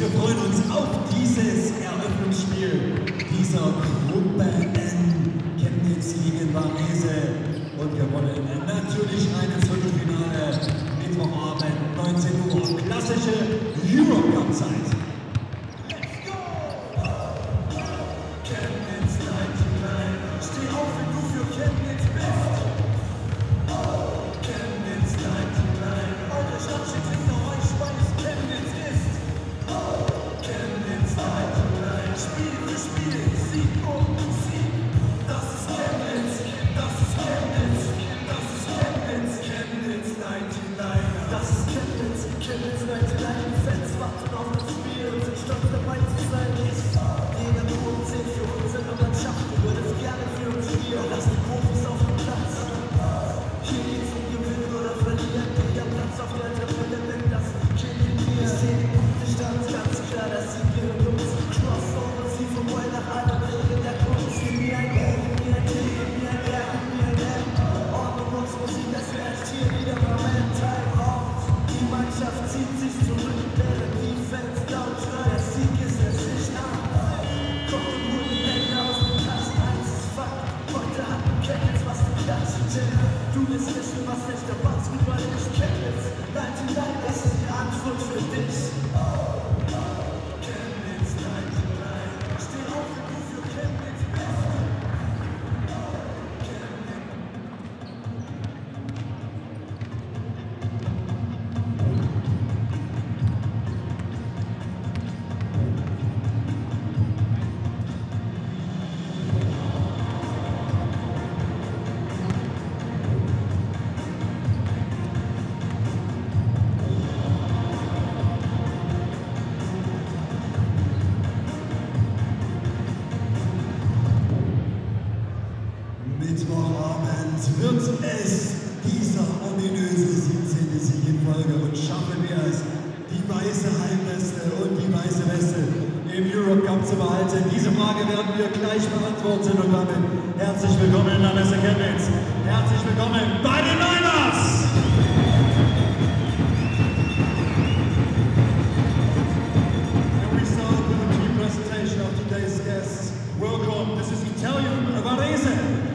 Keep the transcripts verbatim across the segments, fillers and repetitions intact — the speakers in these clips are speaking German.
wir freuen uns auf dieses Eröffnungsspiel dieser Gruppe N. Chemnitz gegen Varese. Und wir wollen natürlich rein ins Viertelfinale. Mittwochabend, neunzehn Uhr. Klassische Eurocup-Zeit. Mittwochabend wird es dieser ominöse siebzehnte Sieg in Folge und schaffen wir es, die weiße Halbweste und die weiße Weste im Eurocup zu behalten. Diese Frage werden wir gleich beantworten und damit herzlich willkommen in der Messe Chemnitz. Herzlich willkommen bei den Niners! And we start with a team presentation of today's guests. Welcome, this is Italian Varese.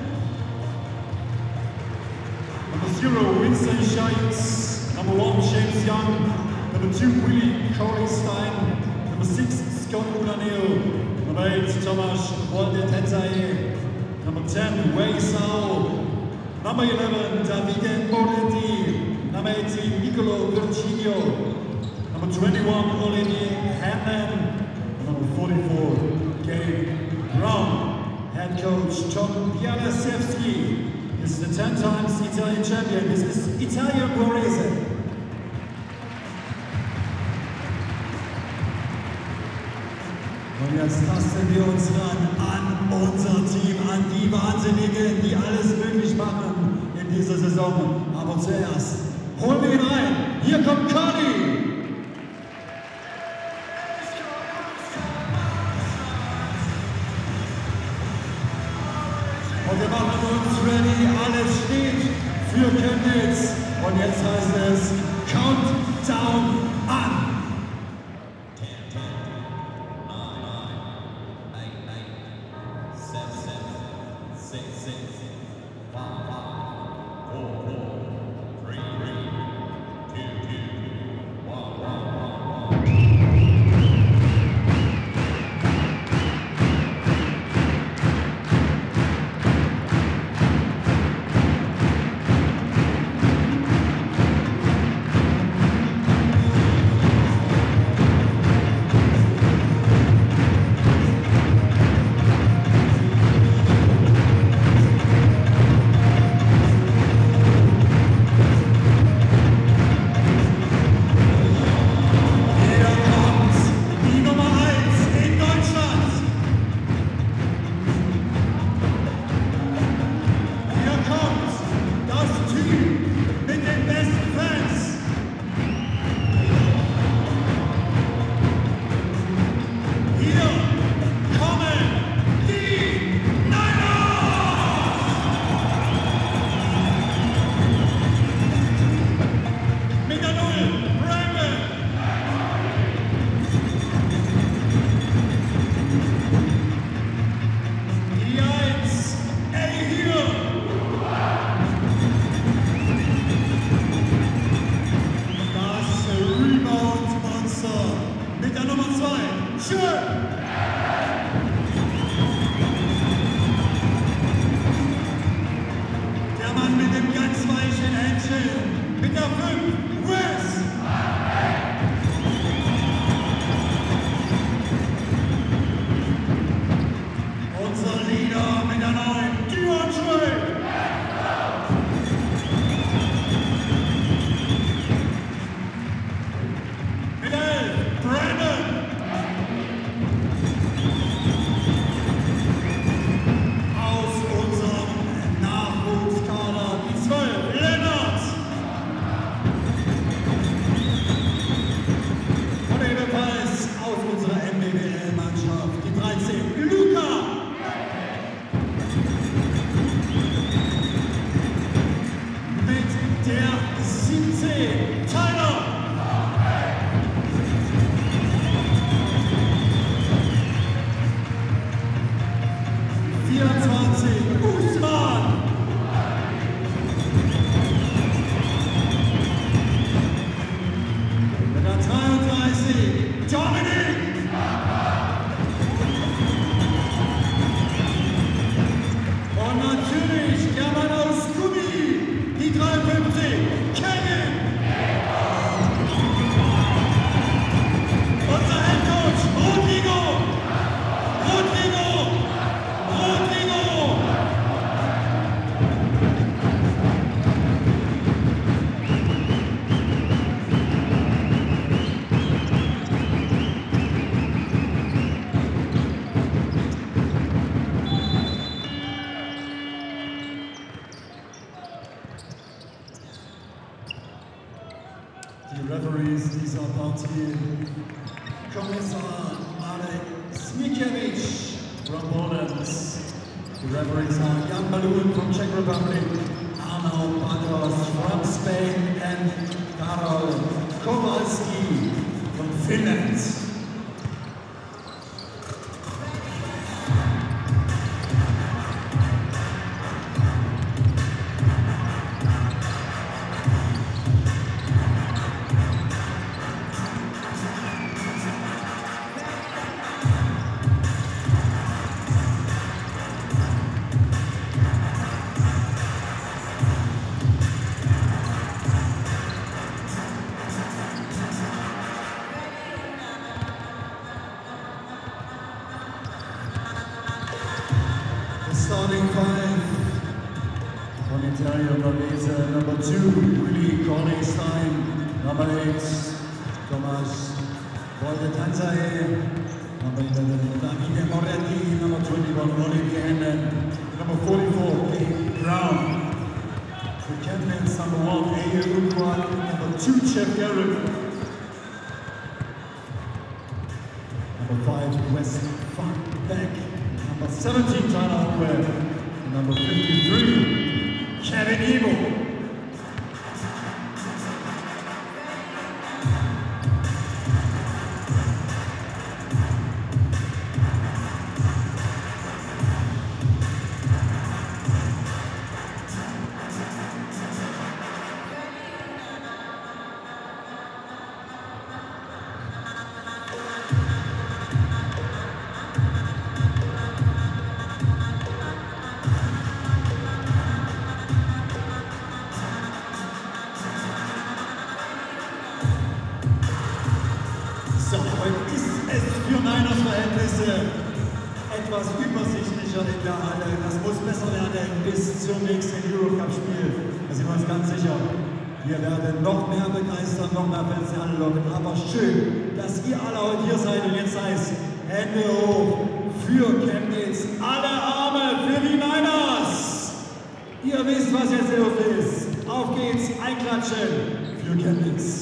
Number zero, Winston Scheitz. Number one, James Young. Number two, Willie Corley-Stein. Number six, Scott Unanil. Number eight, Tomasz Wolde-Tetzaye. Number ten, Wei Sao. Number eleven, Davide Moretti. Number eighteen, Nicolo Virginio. Number twenty-one, Olivier Hannan. Number forty-four, Gabe Brown. Head coach, Tom Bialasiewski. This is the ten times Italian champion. This is Italian Varese. Und jetzt tasten wir uns ran an unser Team, an die Wahnsinnigen, die alles möglich machen in dieser Saison. Aber zuerst holen wir ihn rein. Hier kommt Conny. Und wir machen uns ready, alles steht für Chemnitz. Und jetzt heißt es Countdown an. Die Referees dieser Partie: Kommissar Marek Smikiewicz from Poland. The referees are Jan Balun from Czech Republic, Arnaud Bartos from Spain, and Karol Kowalski from Finland. Starting five from Italia, Varese, number two, Willi Kornstein, number eight, Tomasz Wolde-Tanzai, number eleven, Davide Moretti, number twenty-one, Olivier Hennen, number forty-four, Dave Brown. The captains, number one, Eje Ukwan, number two, Jeff Garrett, number five, Wes Van Beck, number seventeen, Tyler Webb, number fifty-three, Kevin Ebel. So, heute ist es für Niners Verhältnisse etwas übersichtlicher in der Halle. Das muss besser werden bis zum nächsten Eurocup-Spiel. Da sind wir uns ganz sicher. Wir werden noch mehr begeistern, noch mehr Fans anlocken. Aber schön, dass ihr alle heute hier seid. Und jetzt heißt Hände hoch für Chemnitz. Alle Arme für die Niners. Ihr wisst, was jetzt los ist. Auf geht's, einklatschen für Chemnitz.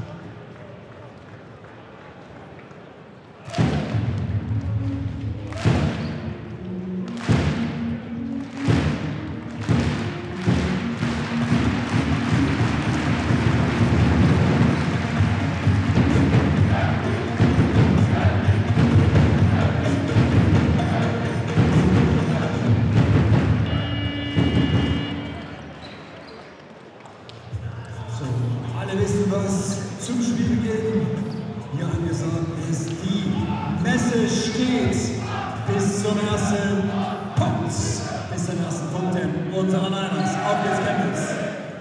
Alle wissen, was zum Spiel geht. Hier angesagt ist, die Messe steht bis zum ersten Punkt, bis zum ersten Punkt unserer Niners. Auf geht's, Chemnitz!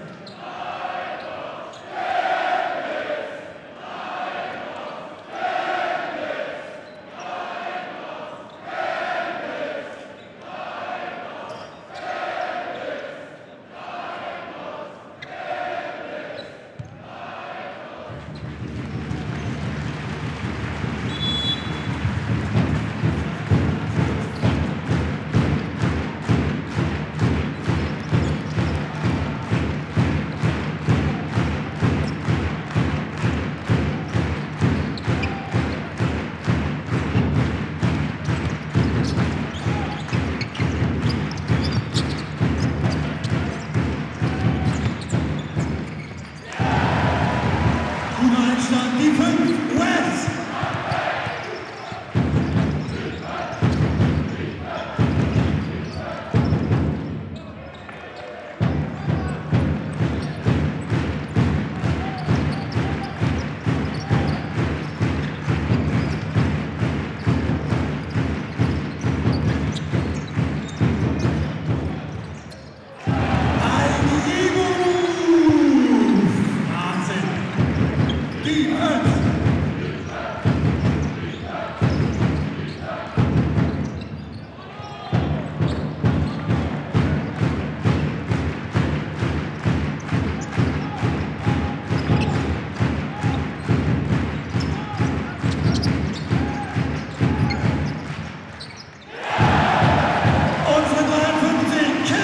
Die fünf, West!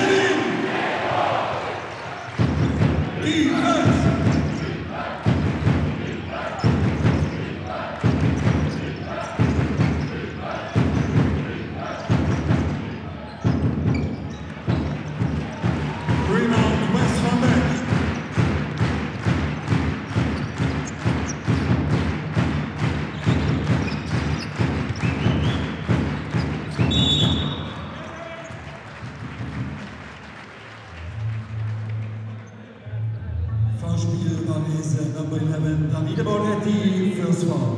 Defense! Davide Bonetti fürs Foul.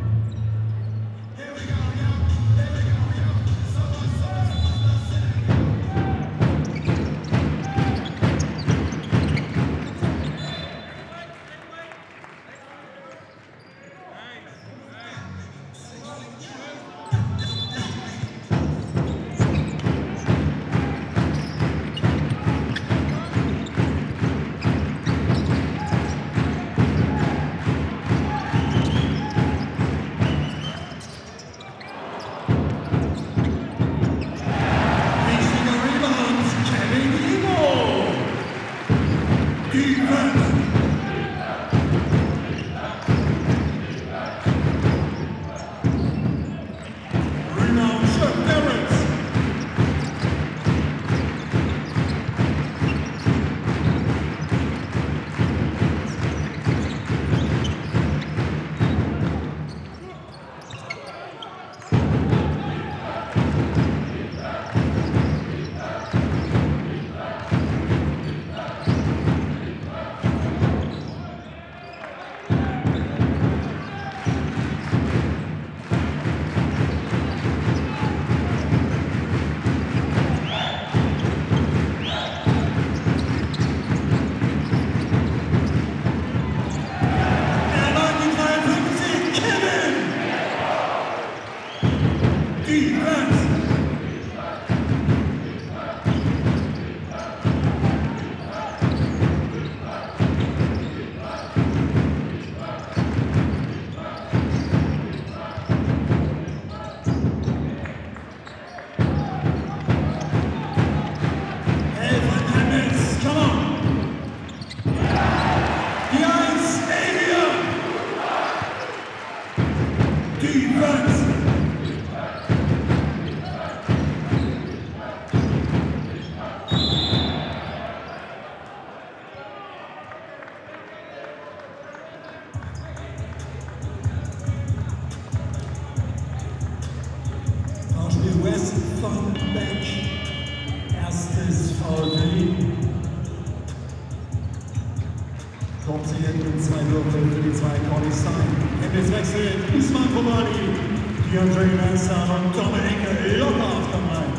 West von Beck, erstes Foul für ihn. Kommt sie hin mit zwei Würfeln für die zwei Conny Stein. Jetzt wechselt Usman Kobani, DeAndre Manson und Dominik Lockhart kommen rein.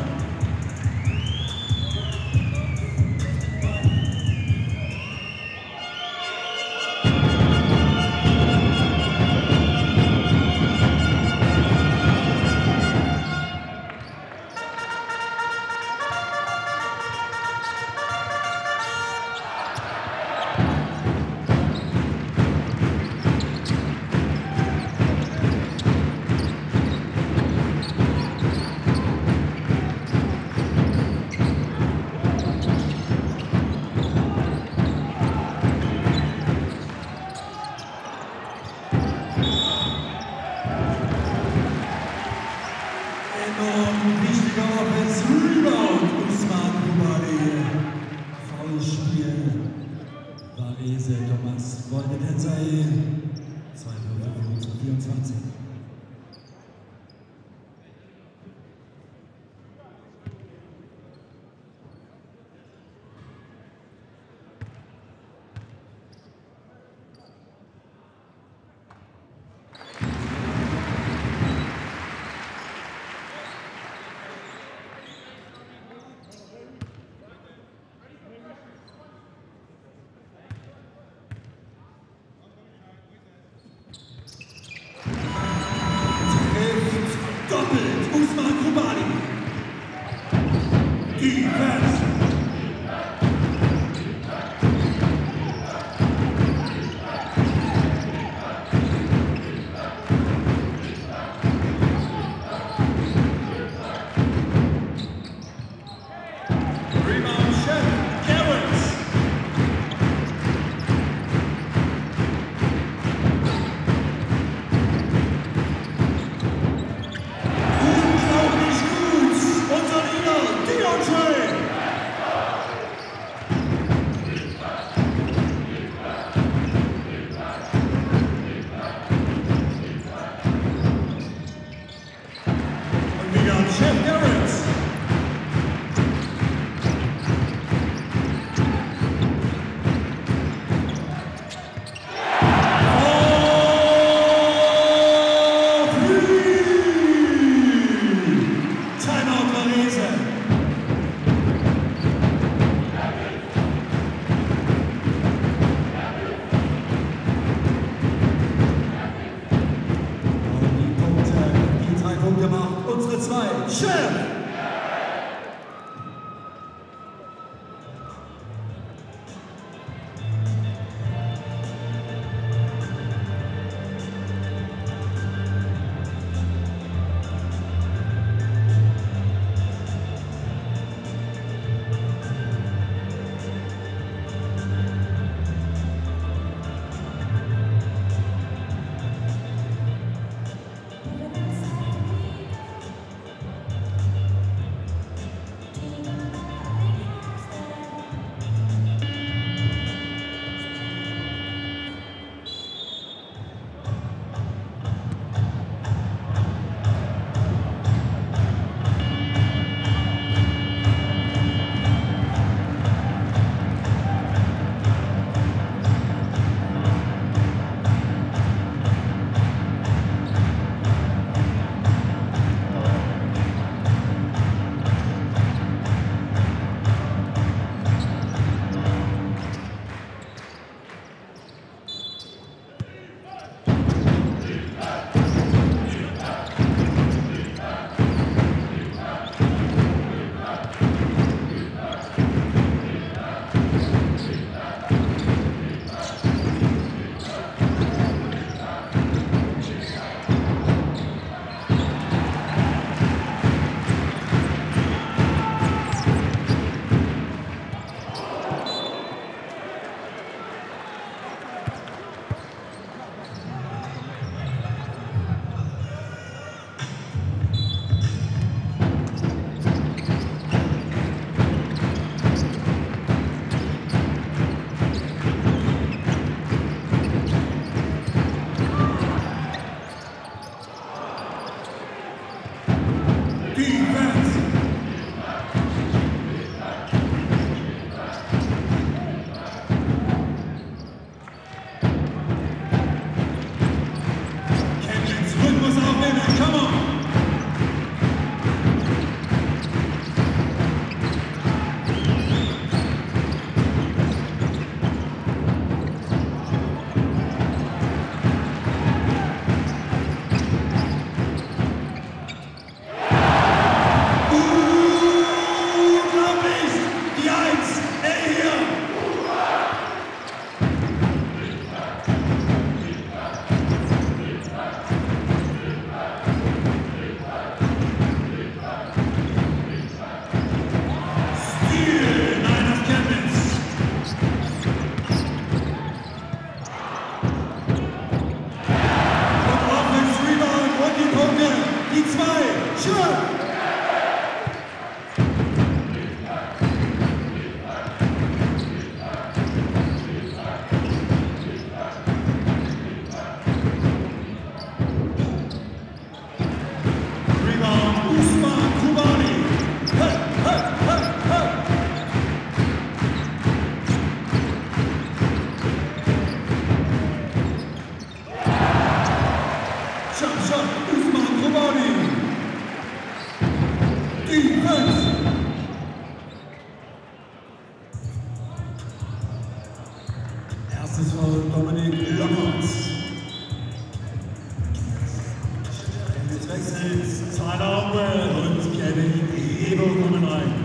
Thomas Voldetensai, zwei Würfel zu vierundzwanzig. Unglaublich gut, unser Leader, DeAndre Ashok Usman Khumani. Defense. Erstes Foul Dominik Lockert. Jetzt wechselt Tyler Orwell und Kevin Ebo kommen rein.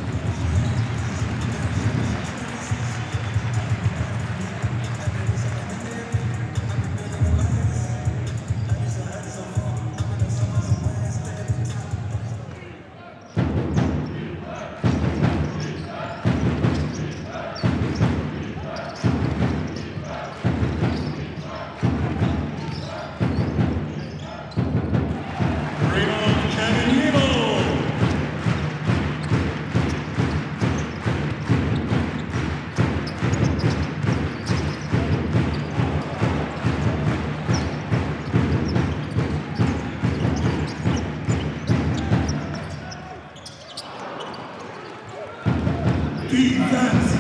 Defense.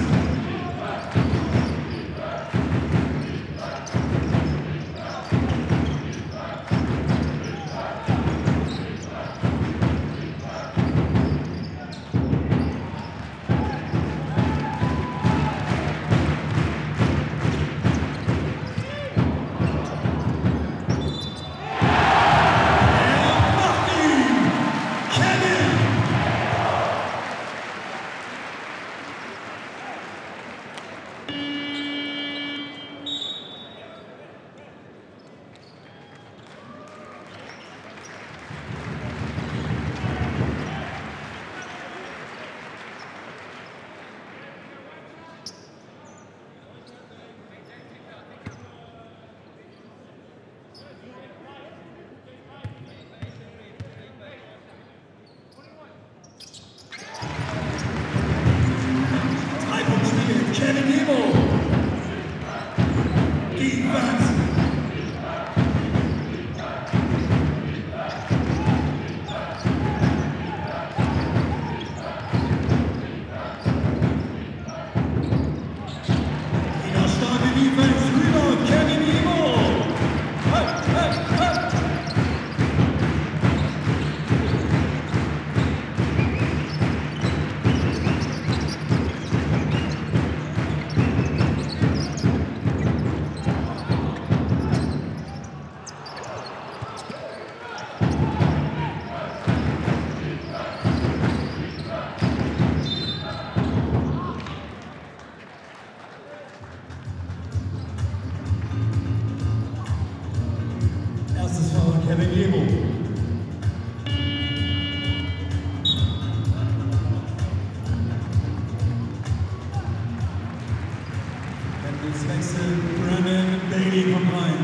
Kevin Ebo. Defense. Wieder starke Defense rüber, Kevin Ebo. Hey, hey, hey. Erstes Foul Kevin Ebo. Wechsel, Brandon Bailey kommt rein.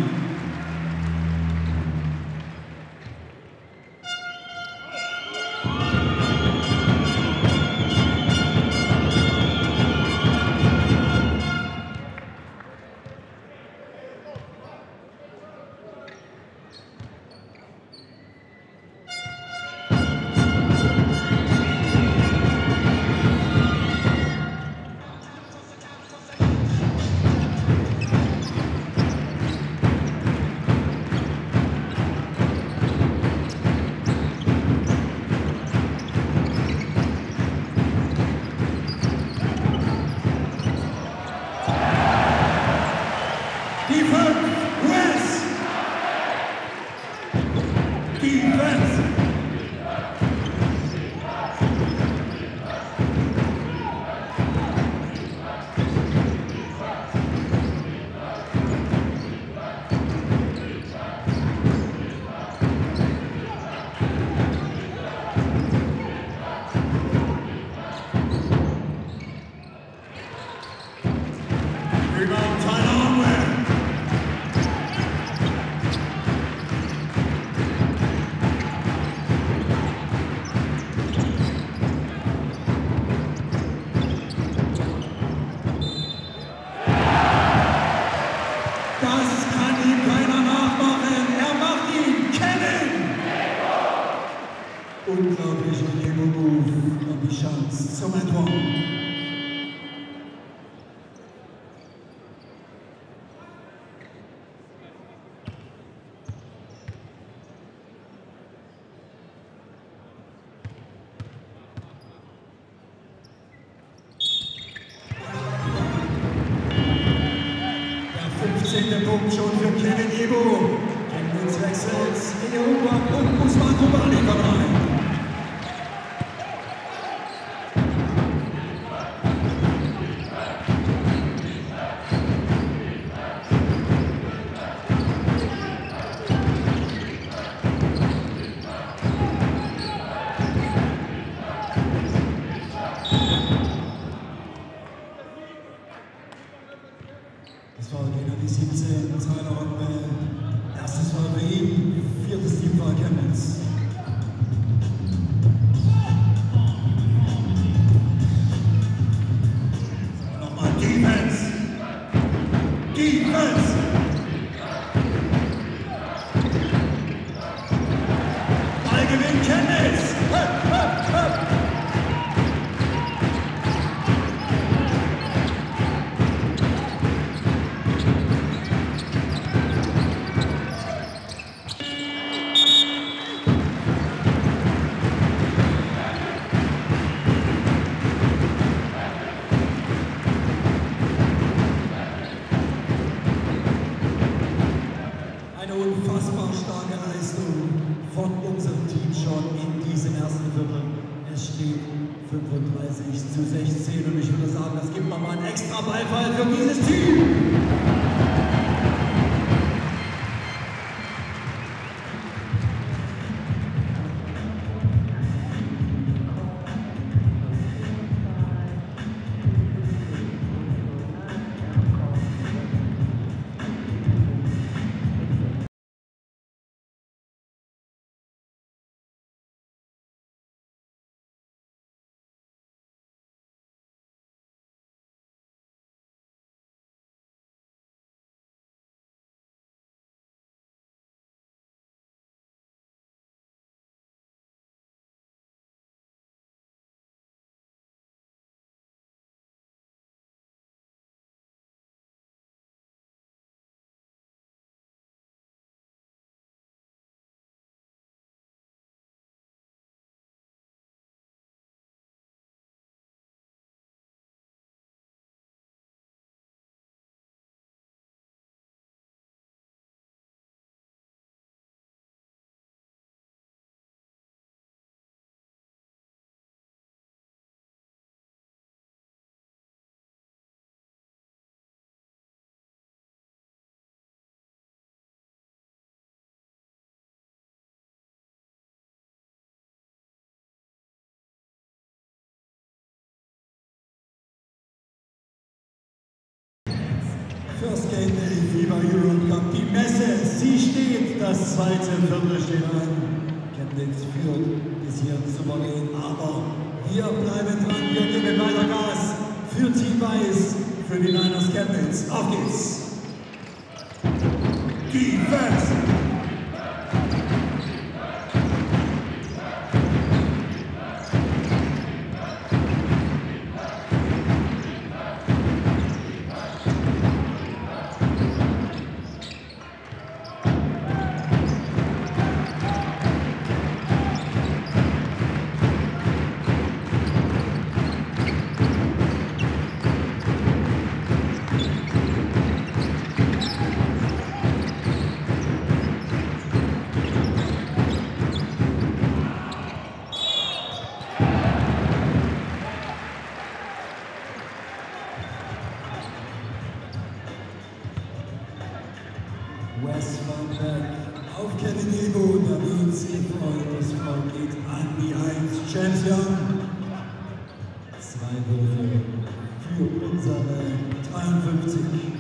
Defense. Rebound, Tyler Orwell. Das kann ihm keiner nachmachen. Er macht ihn. Kevin! Unglaublicher Ego-Move und die Chance zum Endrunde. Punkt schon für Kevin Ebo. Chemnitz wechselt Eobuak und Usman Kubali rein. Das war wieder die siebzehn, Tyler Rockwell. Erstes Mal für ihn, viertes Team war Chemnitz. Nochmal Defense! Defense! Ball gewinnt Chemnitz! Höp, höp, höp. Eine unfassbar starke Leistung von unserem Team schon in diesem ersten Viertel. Es steht fünfunddreißig zu sechzehn und ich würde sagen, das gibt nochmal einen extra Beifall für dieses Team. First Game der FIBA Europe Cup. Die Messe, sie steht. Das zweite Viertel steht an. Chemnitz führt bis hier souverän, aber wir bleiben dran. Wir geben weiter Gas für Team Weiß, für die Niners Chemnitz. Auf geht's! Defense! Wes van Beck auf Kevin Ebo, der Wiens gefreut, das Foul geht an die eins. James Young, zwei Würfe für unsere dreiundfünfzig.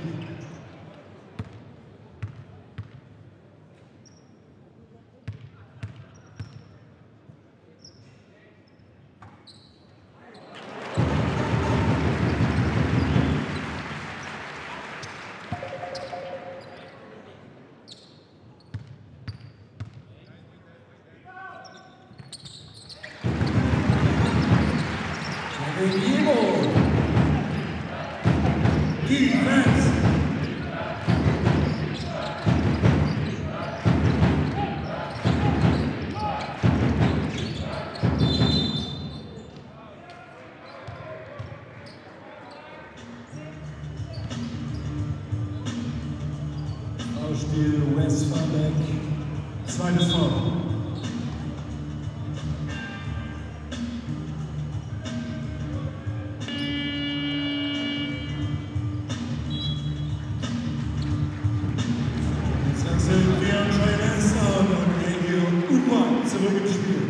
Defense! Marius Farbeck, zweites Foul. Jetzt wechseln wir Andre Lester und Regio Upa zurück ins Spiel.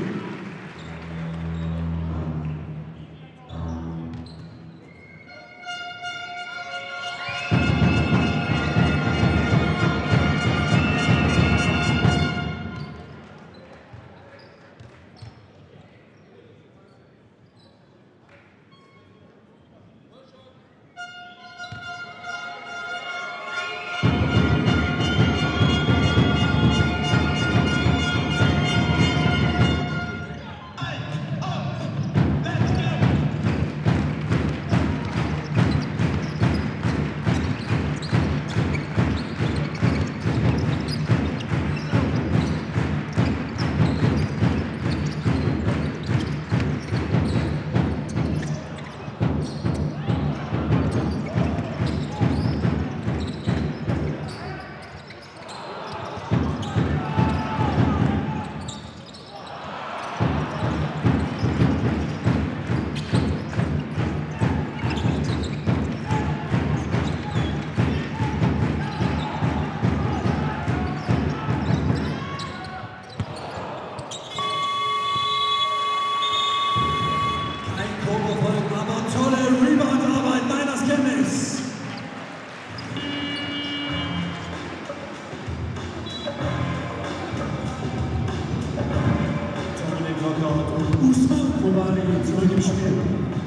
Zurück im Spiel.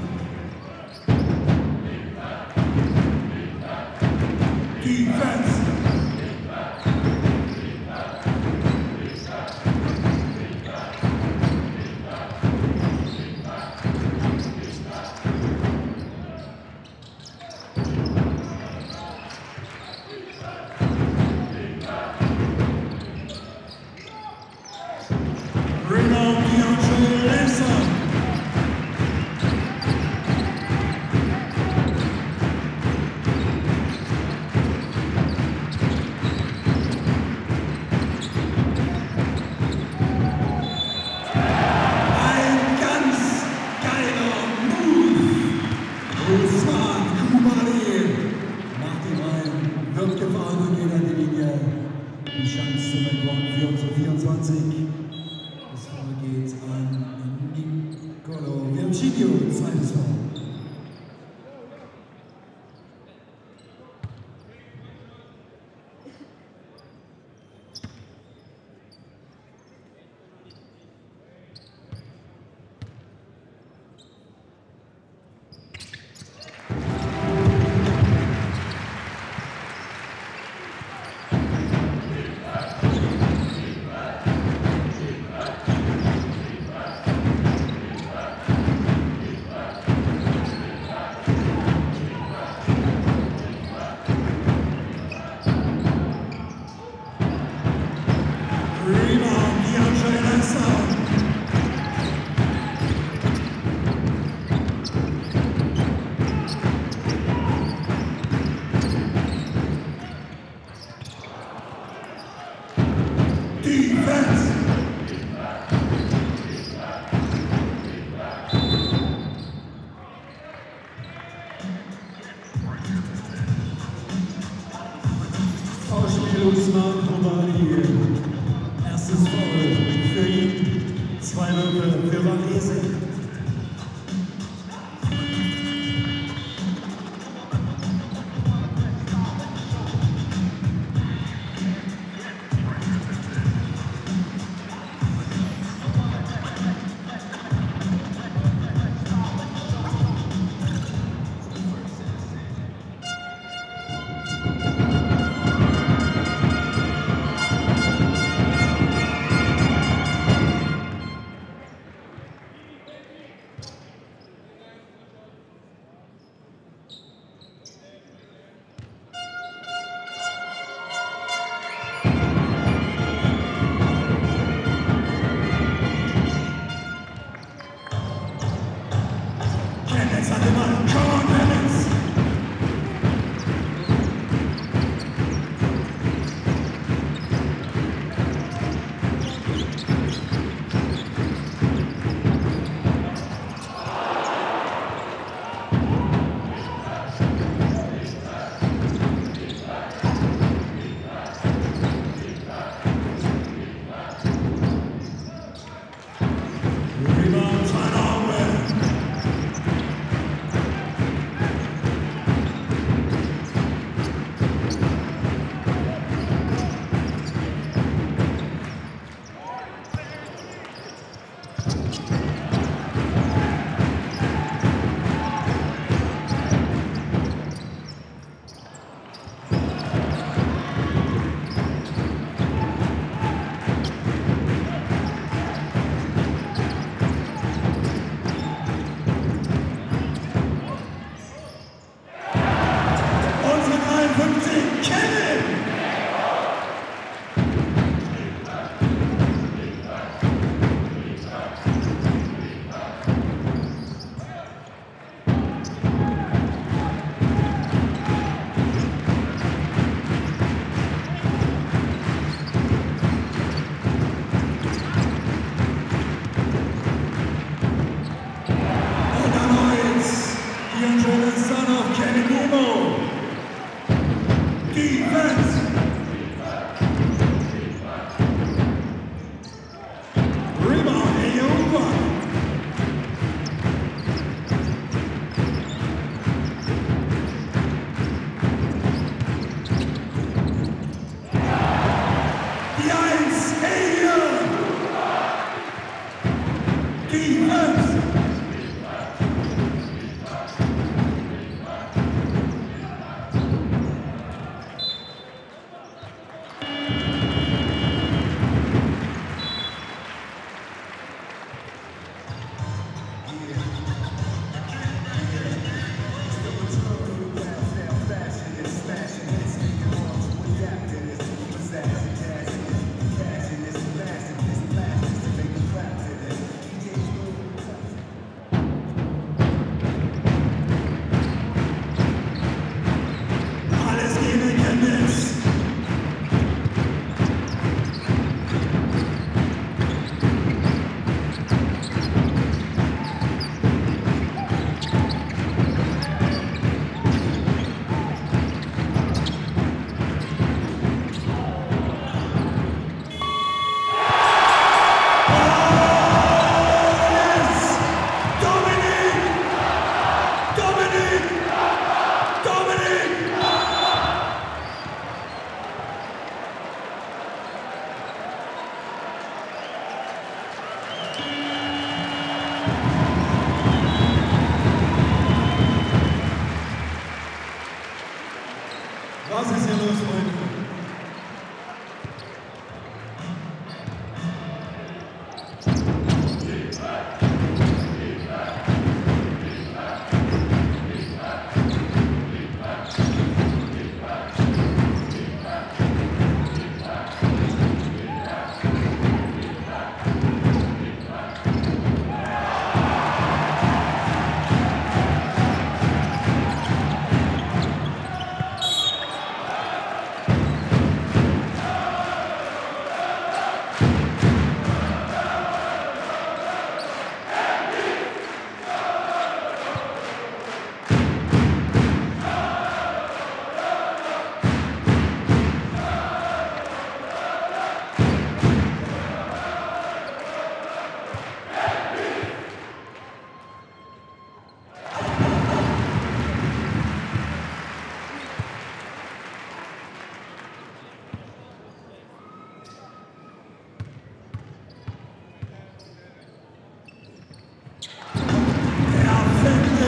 Defense. Rebound, Andre Lester. Wird gefahren und geht an die Linie. Die Chance zum Endround für unsere vierundzwanzig. Das Foul geht an Nicolo Virginio, zweites Foul. Defense! Foulspiel Usman Kobani. Erstes Foul für ihn. Zwei Würfe für Varese.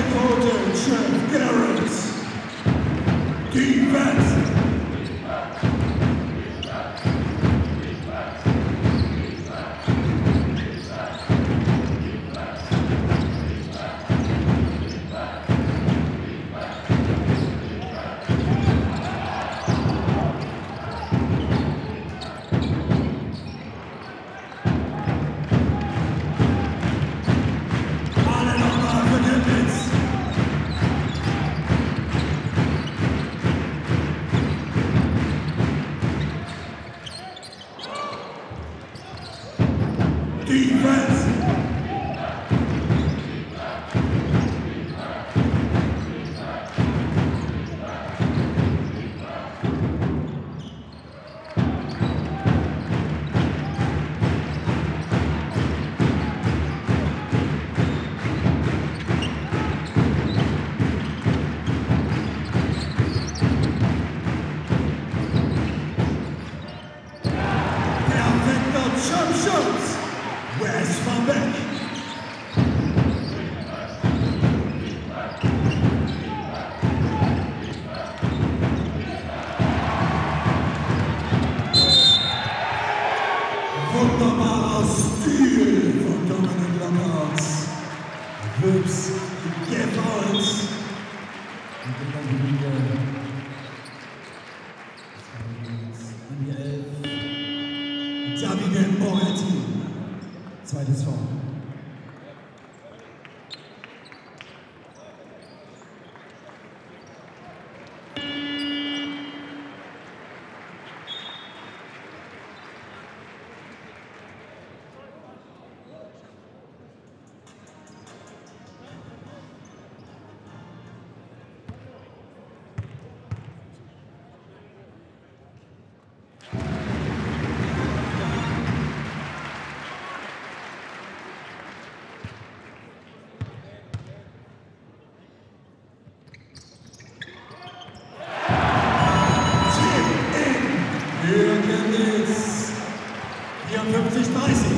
Gelb-Rote Jeff Garrett. Defense. Defense! Perfekter Jumpshot! Wes van Beek. Wunderbarer Stil von Dominic Lockhart. Wübs Geffords. Und dann die Linie. An die Elf. Davide Moretti. Zweites Foul. vierundfünfzig dreißig.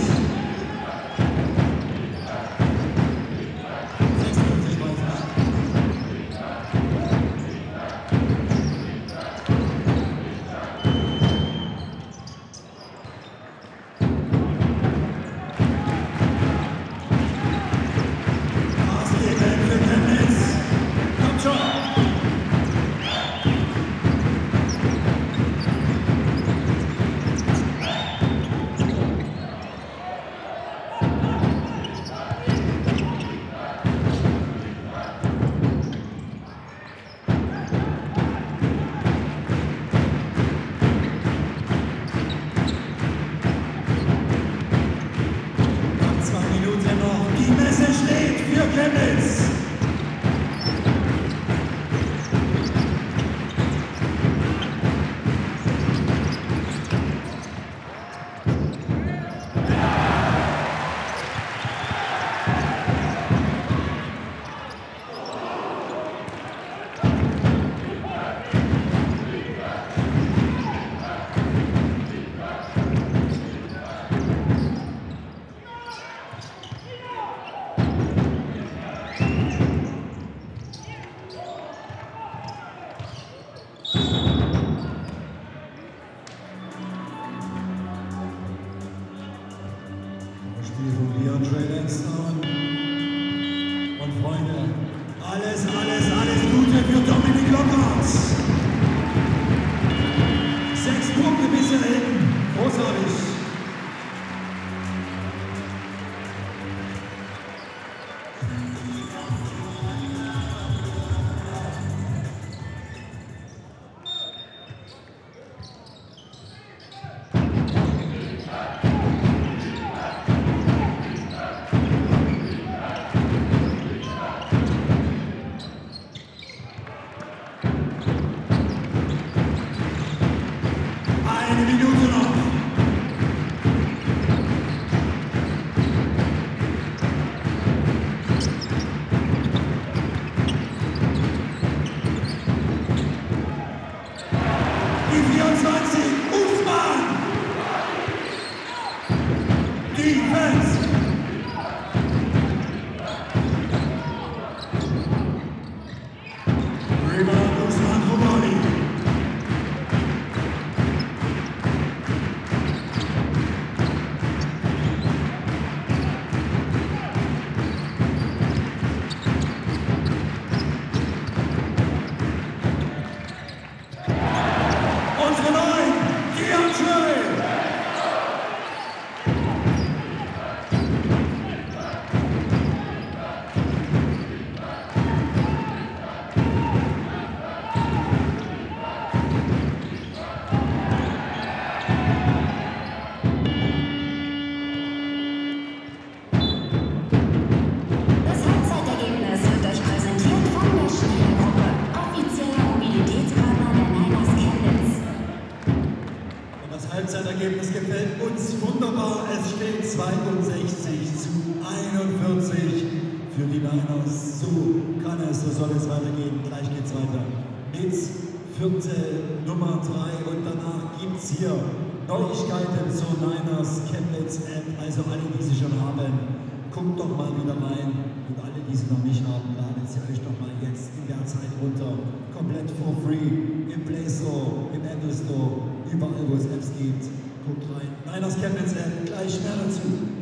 Und Freunde, alles, alles, alles Gute für Dominic Lockhart. Sechs Punkte bisher hinten. Großartig. Eine Minute noch. Die vierundzwanzig, Usman. Defense. uns wunderbar. Es steht zweiundsechzig zu einundvierzig für die Niners. So kann es, so soll es weitergehen. Gleich geht es weiter mit Viertel Nummer drei und danach gibt es hier Neuigkeiten zur Niners Chemnitz App. Also alle, die sie schon haben, guckt doch mal wieder rein. Und alle, die sie noch nicht haben, ladet sie euch doch mal jetzt in der Zeit runter. Komplett for free im Play Store, im Apple Store, überall wo es Apps gibt. Guckt rein. Niners Chemnitz App, gleich mehr dazu.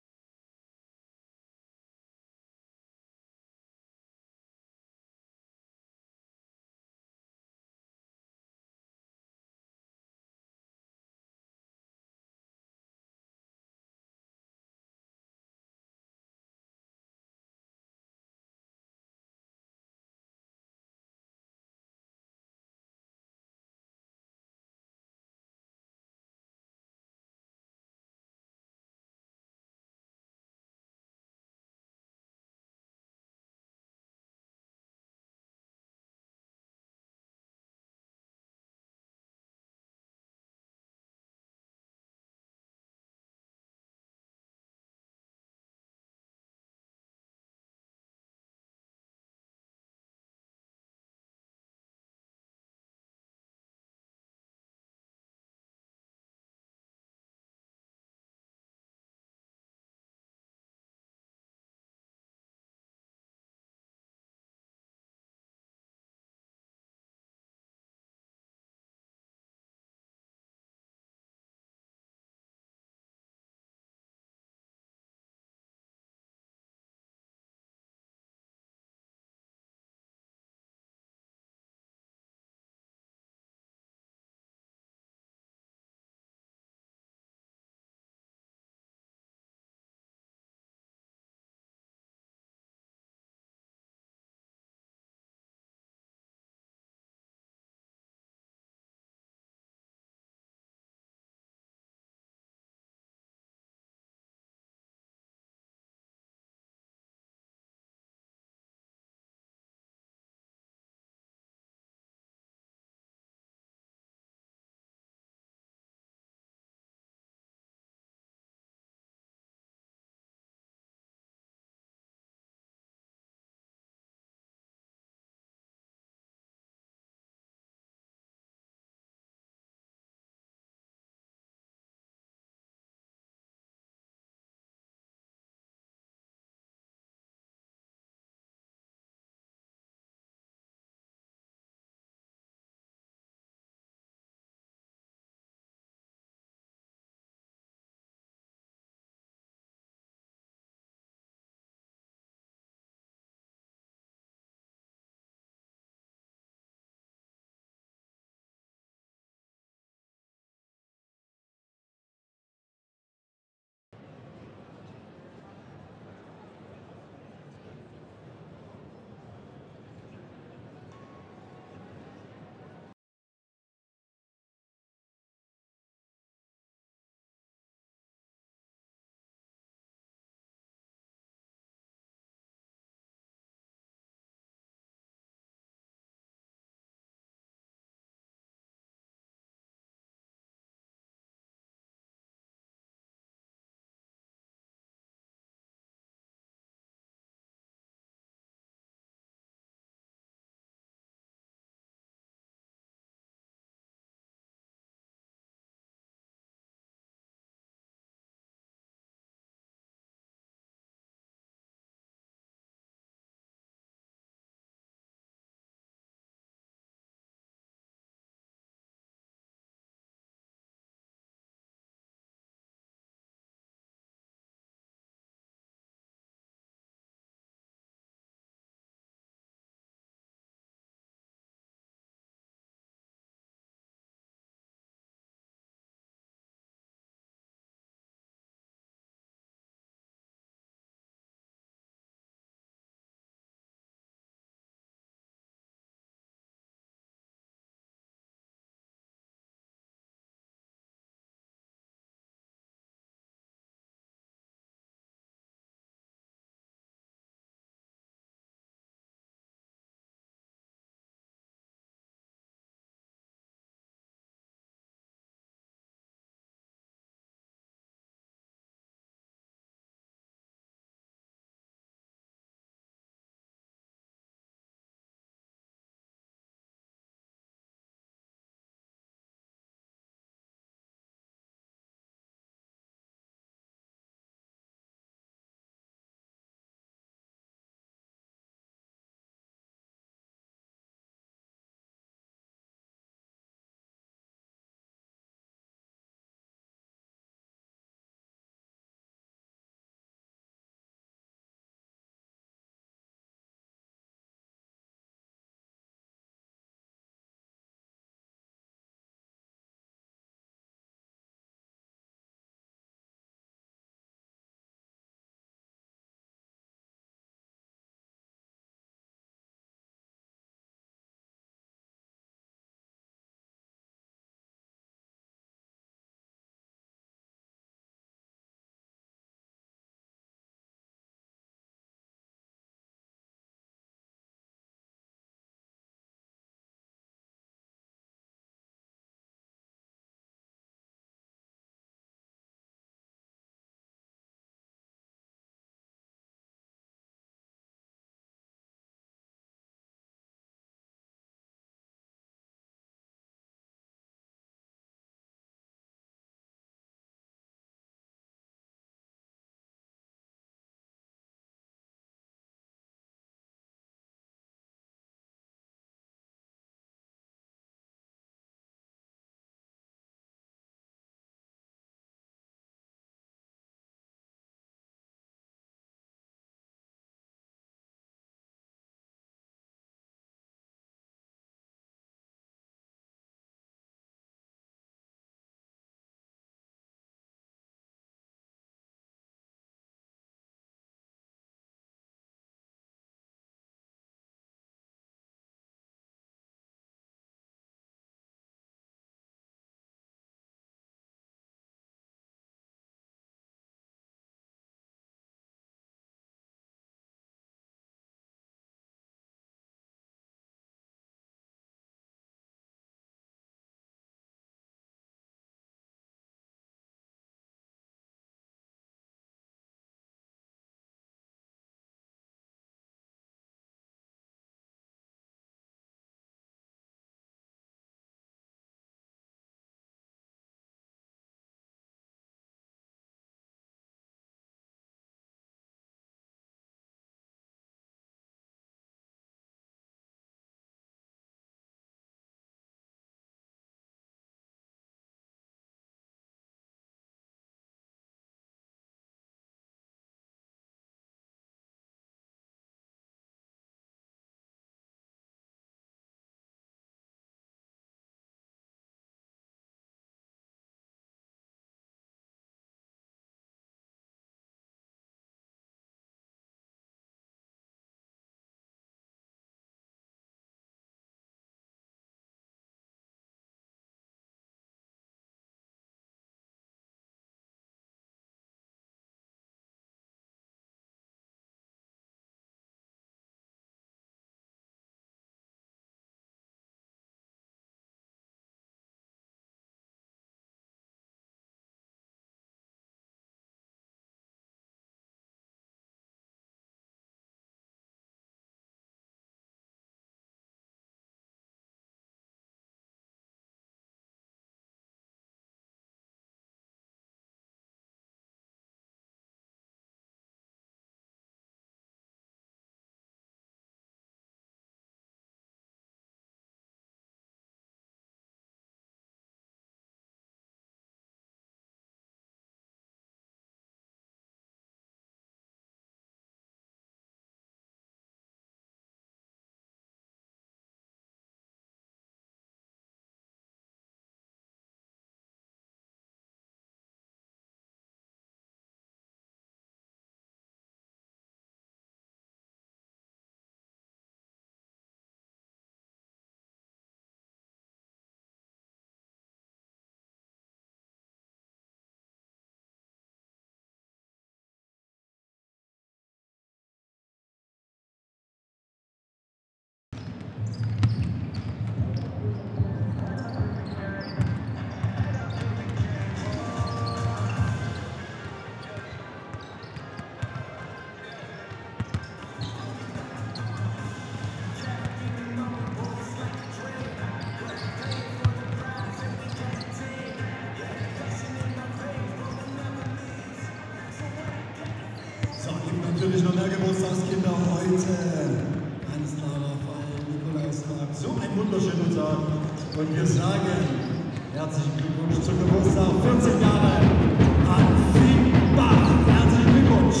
Resultat. Und wir sagen herzlichen Glückwunsch zum Geburtstag, vierzehn Jahre an Finn Bach. Herzlichen Glückwunsch.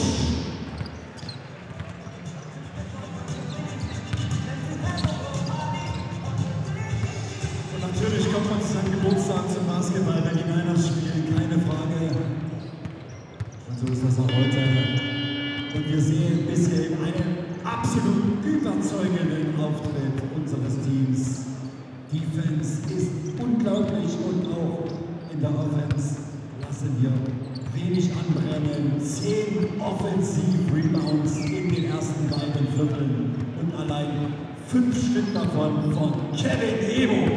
Und natürlich kommt man zu seinem Geburtstag zum Basketball, wenn die Niners spielen, keine Frage. Und so ist das auch heute. Und wir sehen bisher einen absolut überzeugenden Auftritt unseres Teams. Defense ist unglaublich und auch in der Offense lassen wir wenig anbrennen. Zehn Offensiv-Rebounds in den ersten beiden Vierteln und allein fünf Stück davon von Kevin Ebo.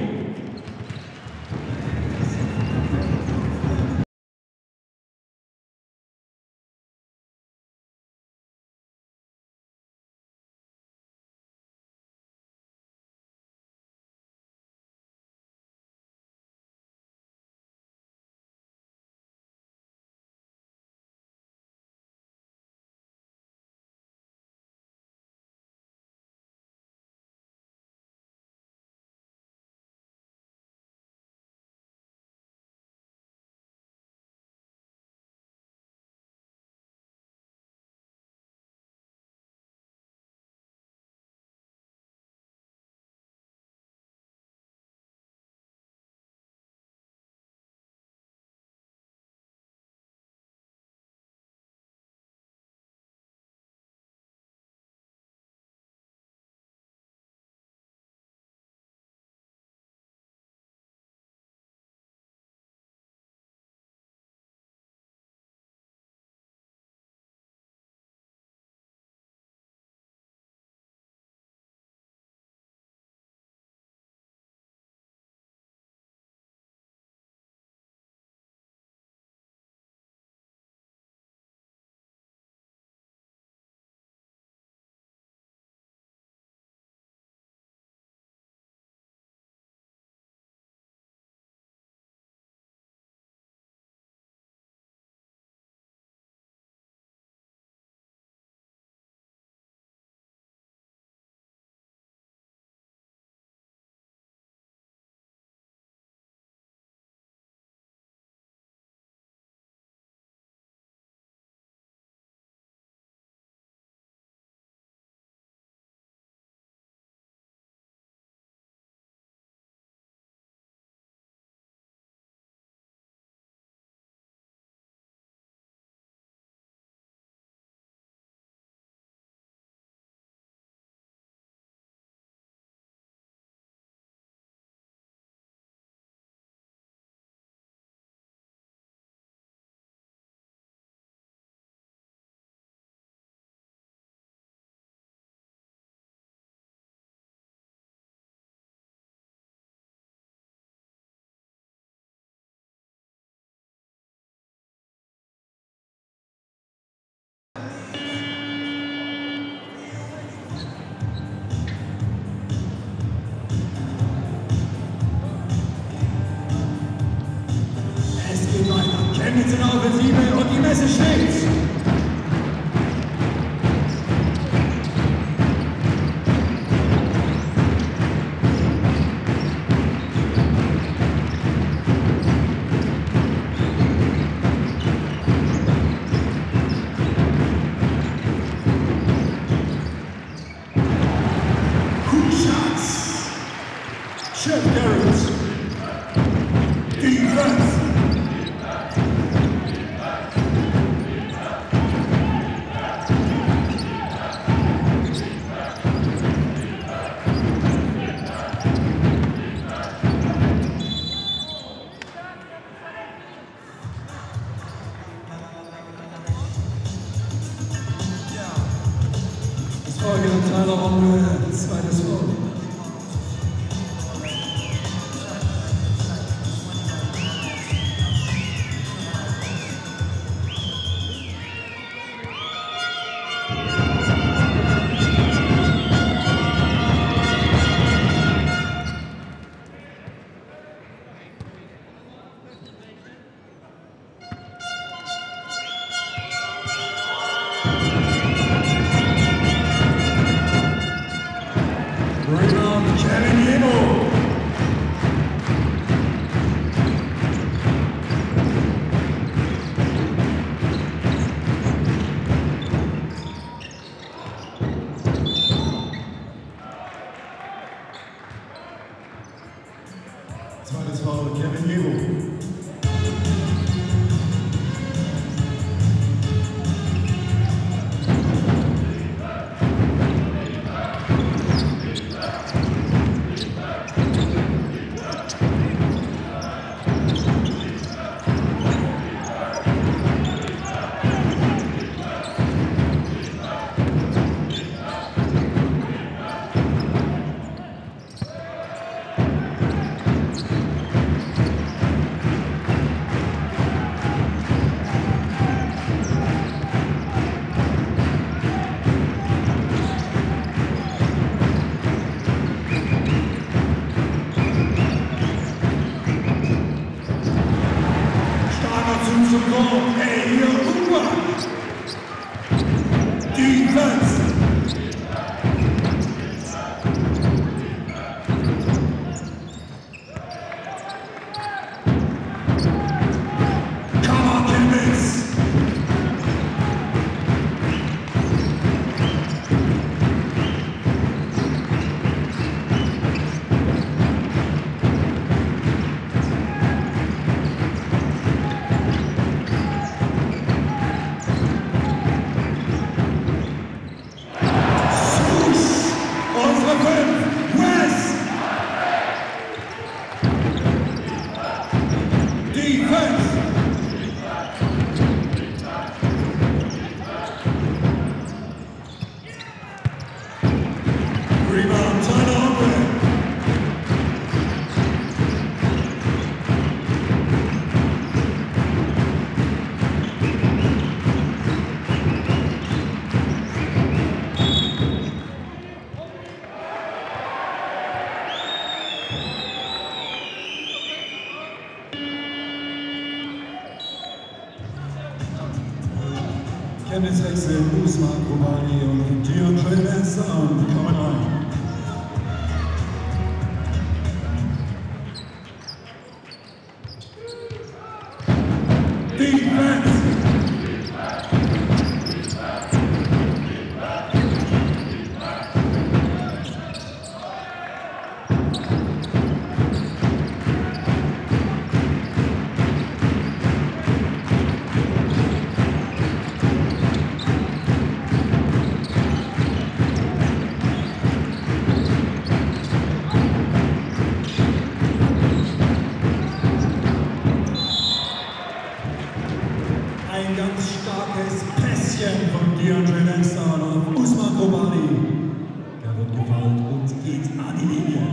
Chemnitz in der Offensive und die Messe steht. Kuschatz, Chef Garrett, Defense. Frage an Tyler Runde, zweites Foul. Zweites Foul, Kevin Nebo. Zum Tor, hey, hier, Uwe! Defense! Come on, Chemnitz! Defense! Rebound, turnover! Chemnitz-Wechsel, Usman Kobani und DeAndre Lansdowne kommen rein. Defense! Ein ganz starkes Pässchen von DeAndre Lansdowne auf Usman Kobani. Der wird gefoult und geht an die Linie.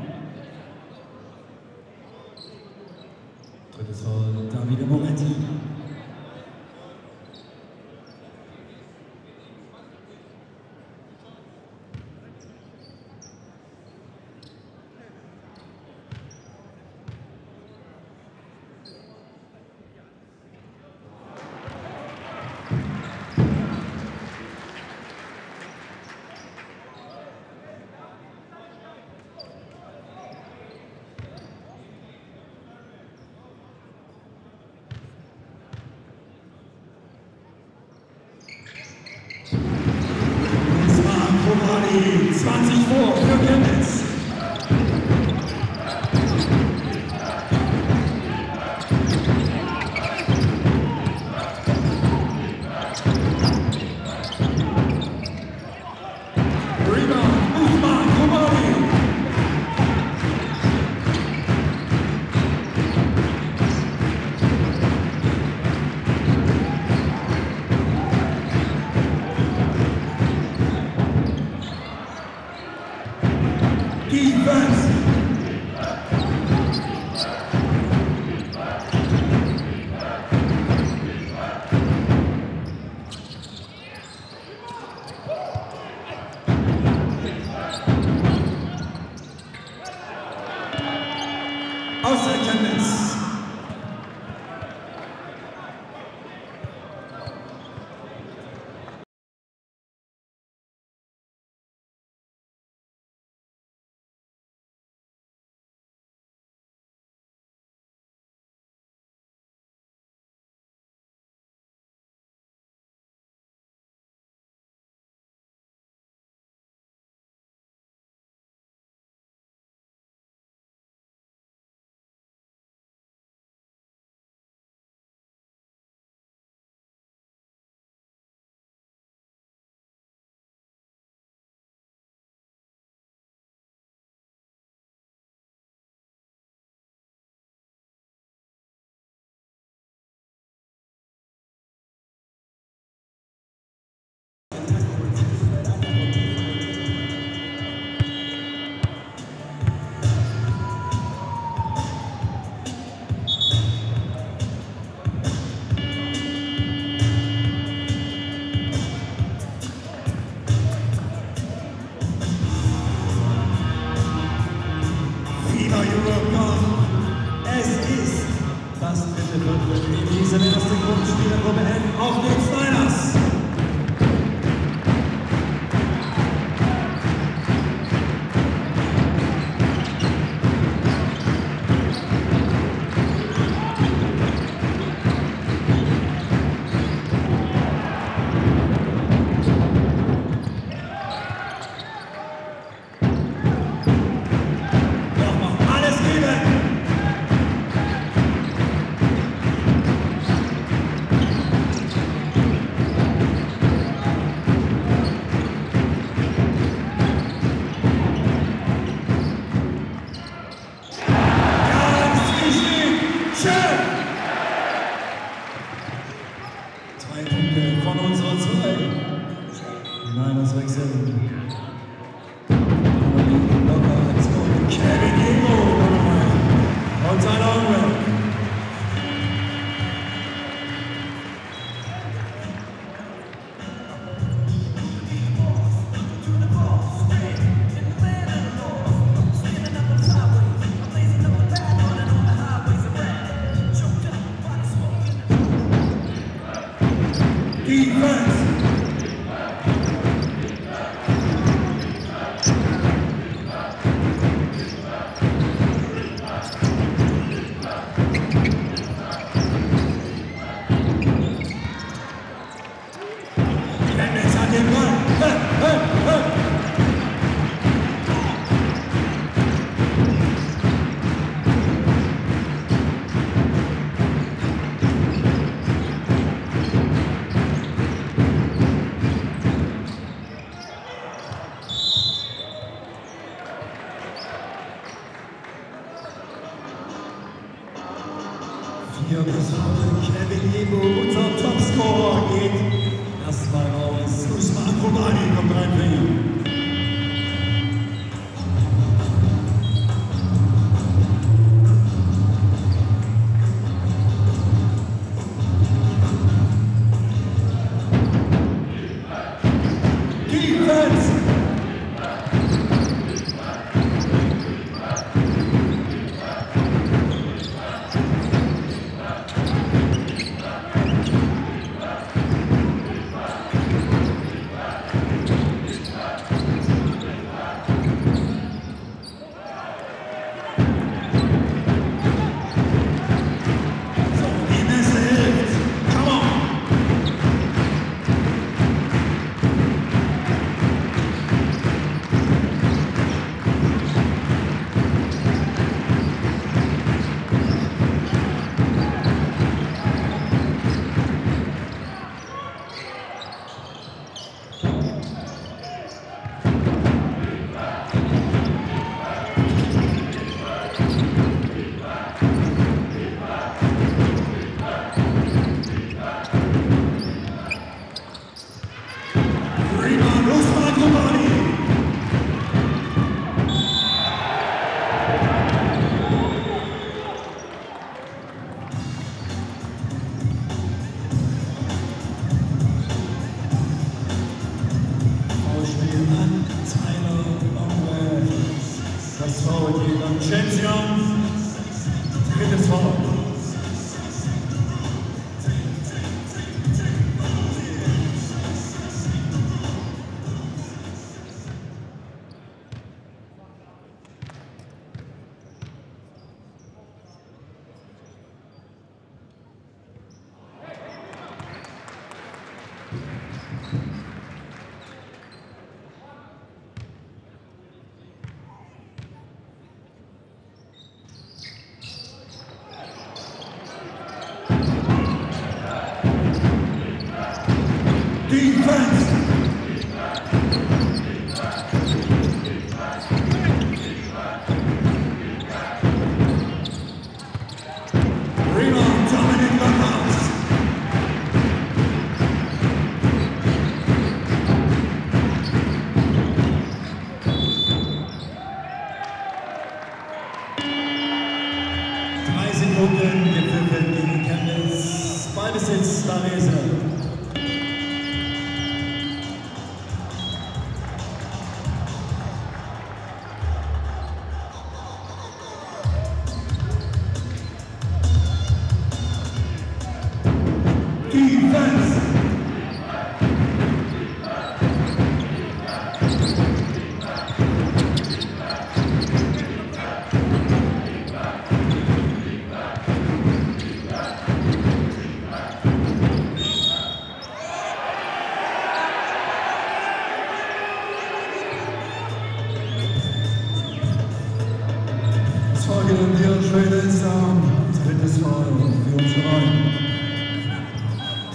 Drittes Foul, Davide Moretti. zwanzig vor für Chemnitz. Rebound, Usman Kobani. Defense! Außer Chemnitz. Europe Cup. Es ist das dritte Viertel in diesem ersten Gruppenspiel der Gruppe F auf den Steiners. Drei Punkte von unserer zwei. Niners wechseln. Locker, let's go. Kevin Emo und sein Augenblick. Defense! Dennis an den Ball! Hey, hey, hey. Hier bis Kevin Ebo, unser Topscorer, geht erstmal raus. Usman Kobani kommt rein für ihn. Defense! Das Foul geht an James Young. Drittes Foul. Defense! Rebound, Dominic Lockhart. Drei Sekunden gepfiffen gegen Chemnitz. Ballbesitz, Varese.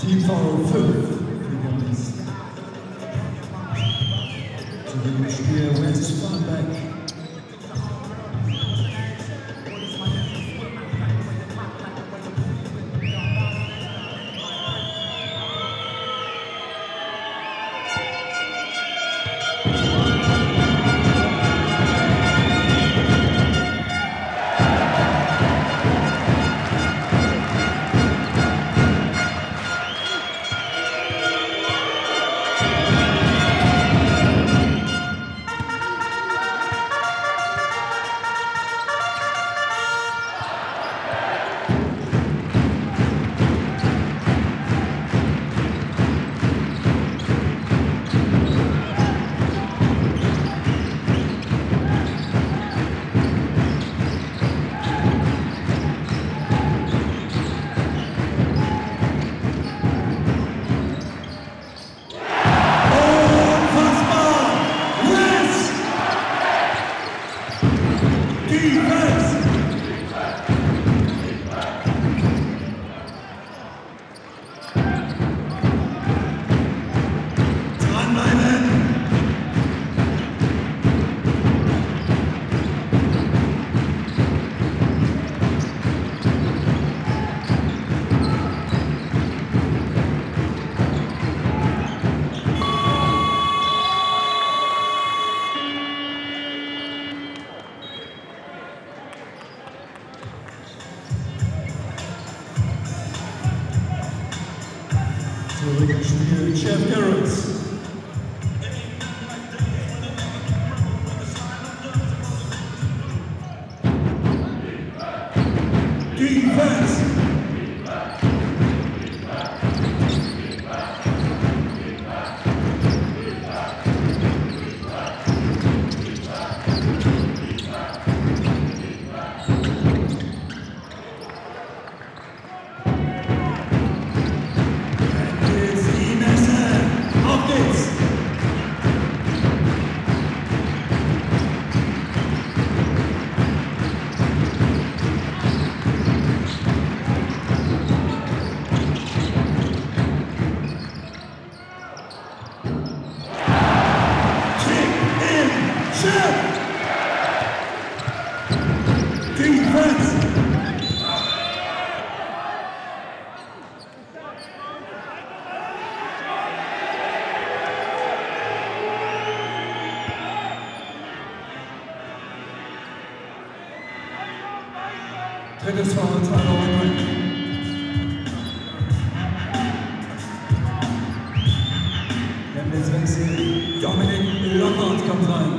Team Foul fünf für Chemnitz. Zu dem Spiel West Farnbeck. Spiel Jeff Garrett. Defense. Drittes Foul, zweiter Runde. Chemnitz Wechsel, Dominik Lockhart kommt rein.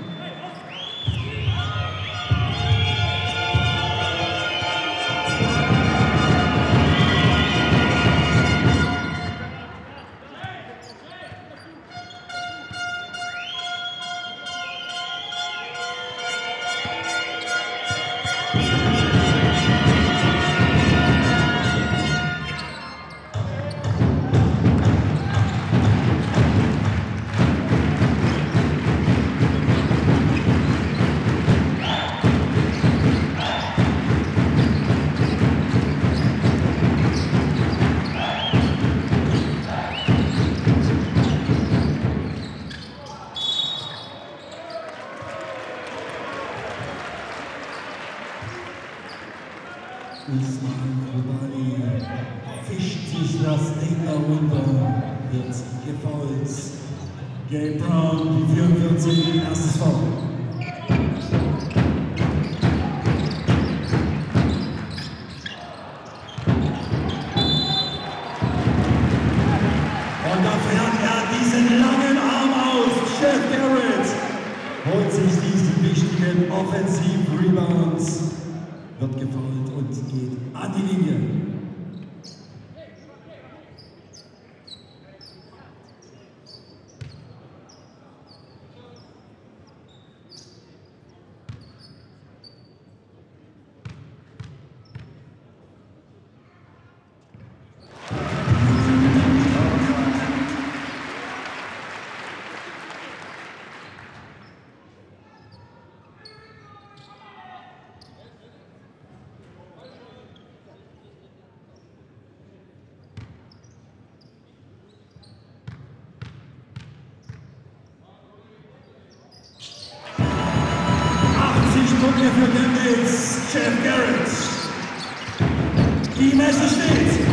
Usman Kobani fischt sich das Ding darunter, wird gefoult. Gabe Brown, die vierundvierzig, erstes Foul. Und da fährt er diesen langen Arm aus. Jeff Garrett holt sich diesen wichtigen Offensiv-Rebounds. Wird gefoult und geht an die Linie. Ansage für Chemnitz, Jeff Garrett. Die Messe steht.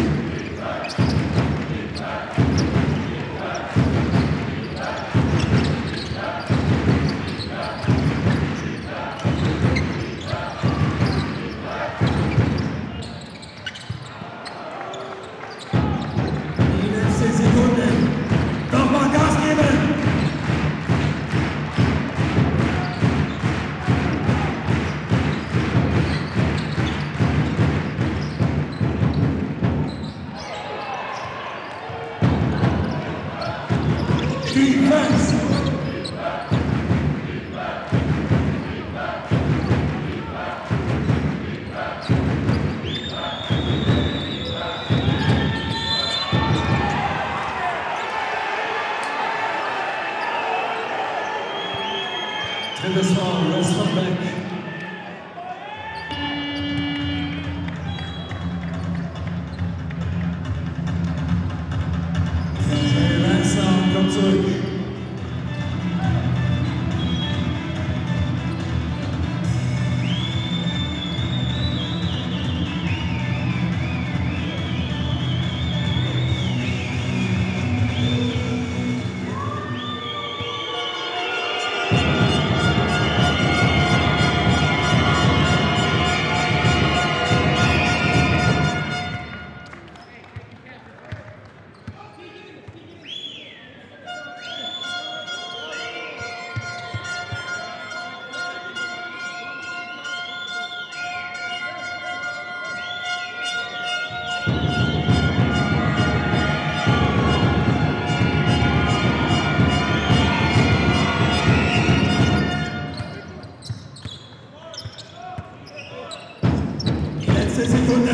Defense! Drittes Foul, West von Beck. Kommt zurück. Letzte Sekunde.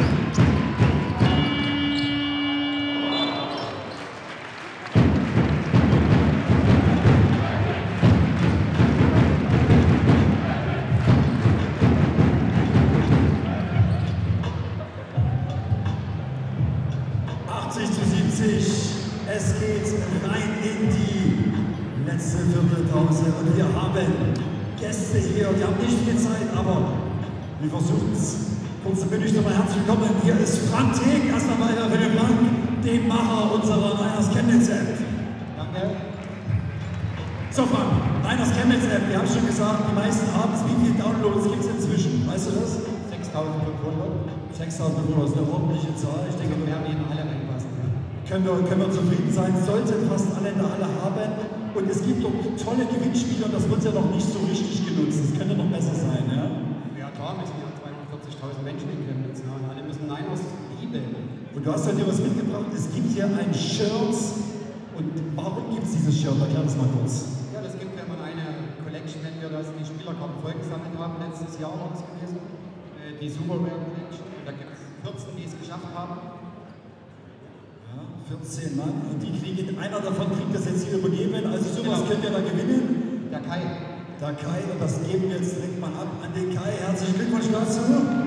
achtzig zu siebzig. Es geht rein in die letzte Viertelpause und wir haben Gäste hier. Wir haben nicht viel Zeit, aber wir versuchen es. Kurz und bündig nochmal herzlich willkommen. Hier ist Frank Teek, erster Meiler für den Frank, dem Macher unserer Niners Chemnitz App. Danke. So Frank, Niners Chemnitz App, wir haben schon gesagt, die meisten haben es. Wie viele Downloads gibt es inzwischen? Weißt du das? sechstausendfünfhundert. sechstausendfünfhundert ist eine ordentliche Zahl. Ich denke, Wir haben ihn alle reinpassen. Ja. können wir, können wir zufrieden sein, sollten fast alle in der Halle haben. Und es gibt doch tolle Gewinnspiele und das wird ja noch nicht so richtig genutzt. Das könnte noch besser sein, ja? Ja klar, wir sind ja zweihundertvierzigtausend Menschen in Chemnitz, ja, und alle müssen Niners lieben. Und du hast heute was mitgebracht. Es gibt hier ein Shirt. Und warum gibt es dieses Shirt? Erklär das mal kurz. Ja, das gibt, wenn man eine Collection, wenn wir das die Spielerkarten vollgesammelt haben, letztes Jahr war das gewesen, äh, die Superware Collection. Und da gibt es vierzehn, die es geschafft haben. Ja, vierzehn Mann. Und die kriegen, einer davon kriegt das jetzt hier übergeben. Also sowas Genau. könnt ihr da gewinnen. Der Kai. Der Kai, und das geben wir jetzt direkt mal ab an den Kai. Herzlichen Glückwunsch dazu.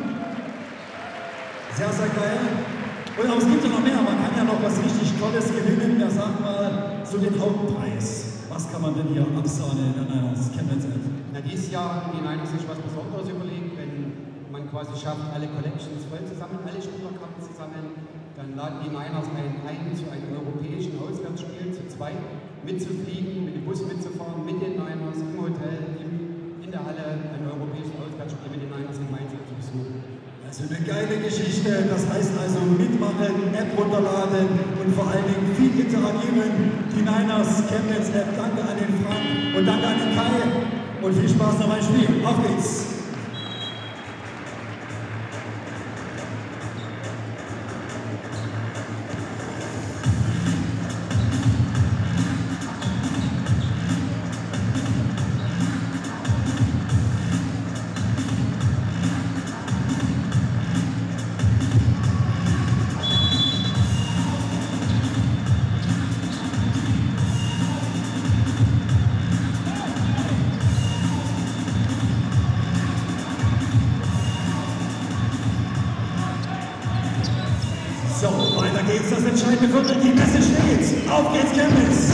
Sehr, sehr geil. Und aber es gibt ja noch mehr. Man kann ja noch was richtig Tolles gewinnen. Ja, sag mal, so den Hauptpreis. Was kann man denn hier absahnen in der Niners Chemnitz App? Na, dieses Jahr haben die Niners sich was Besonderes überlegt, wenn man quasi schafft, alle Collections voll zusammen, alle Spielerkarten zusammen, dann laden die Niners einen ein zu einem europäischen Auswärtsspiel zu zweit mitzufliegen, mit dem Bus mitzufahren, mit den Niners im Hotel, im, in der Halle ein europäisches Auswärtsspiel mit den Niners gemeinsam zu besuchen. Also eine geile Geschichte, das heißt also mitmachen, App runterladen und vor allen Dingen viel interagieren. Die Niners Chemnitz App, danke an den Frank und danke an den Kai und viel Spaß noch beim Spiel. Auf geht's! So, weiter geht's, das entscheidende Viertel, die Messe steht. Auf geht's, Chemnitz!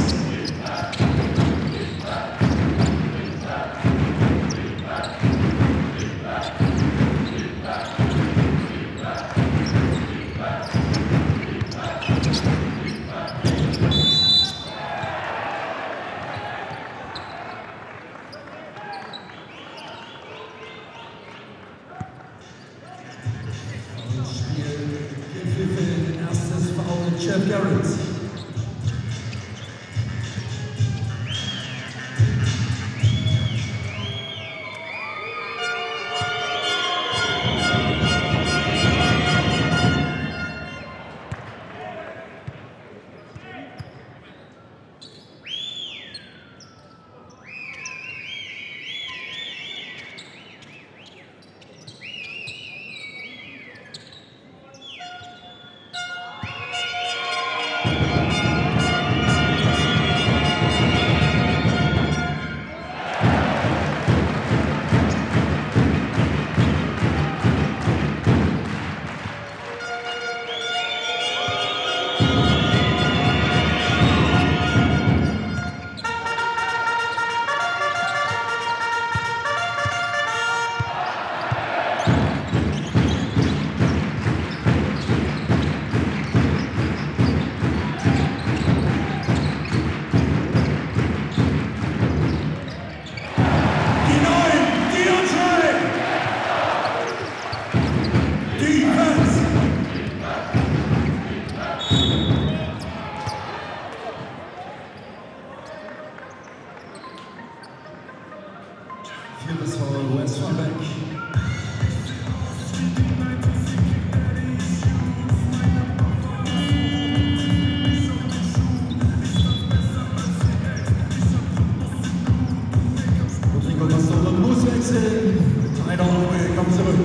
Jeff Garrett. Viertes Foul, Wes von Beck. Rodrigo Pastor muss wechseln. Tyler Holloway kommt zurück.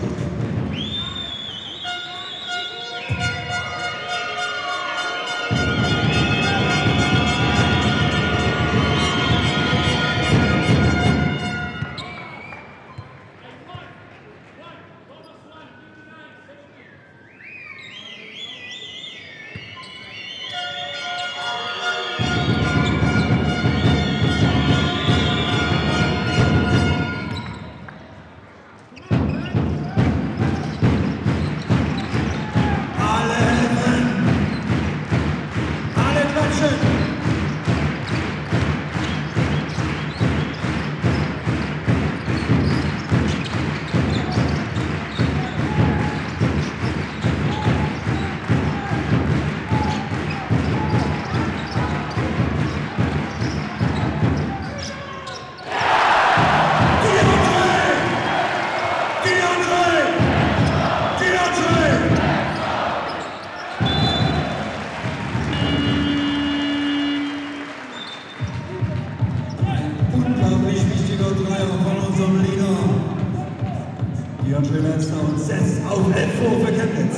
DeAndre Lansdowne setzt auf elf vor für Chemnitz.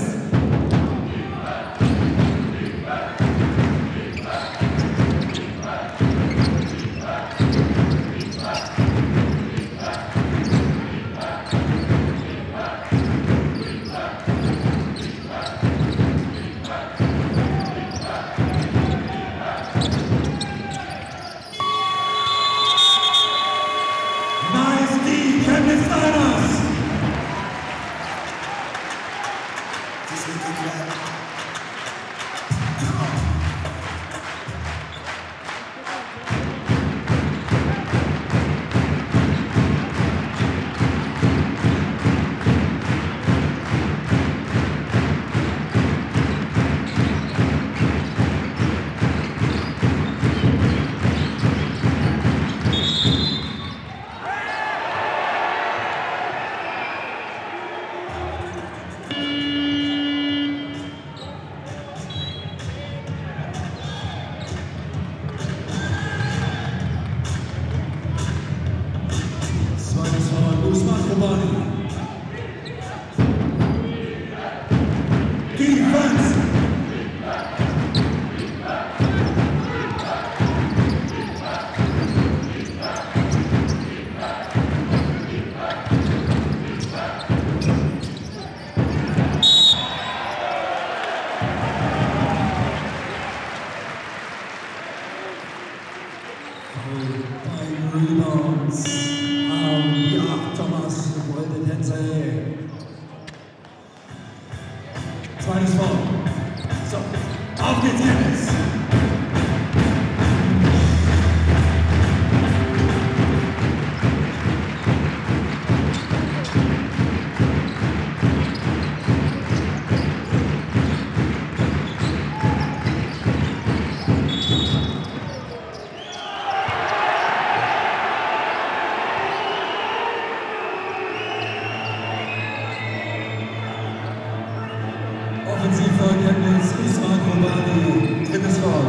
Offensivfoul Chemnitz, Ismail Kobani, drittes Foul.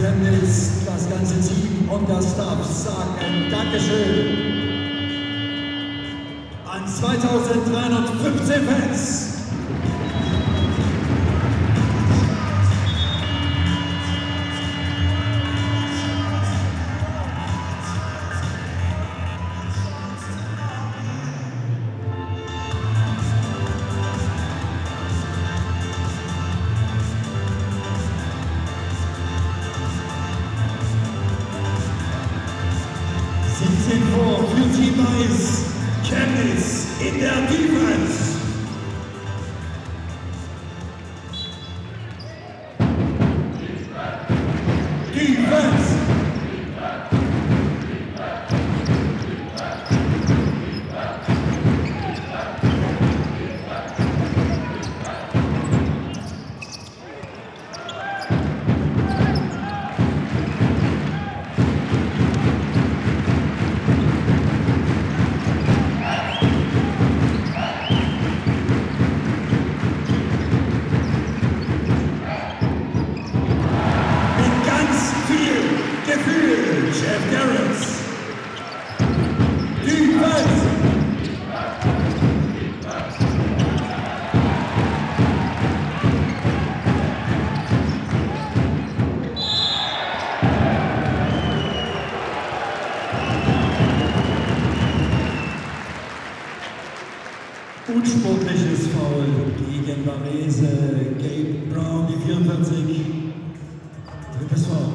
Chemnitz, das ganze Team und der Staff sagen Dankeschön an zweitausenddreihundertfünfzehn Fans. siebzehn vor für Team Weiß, Chemnitz in der Defense. Defense. Jeff Garrett. Defense. Unsportliches Foul gegen Varese. Gabe Brown, die vierundvierzig. Drittes Foul.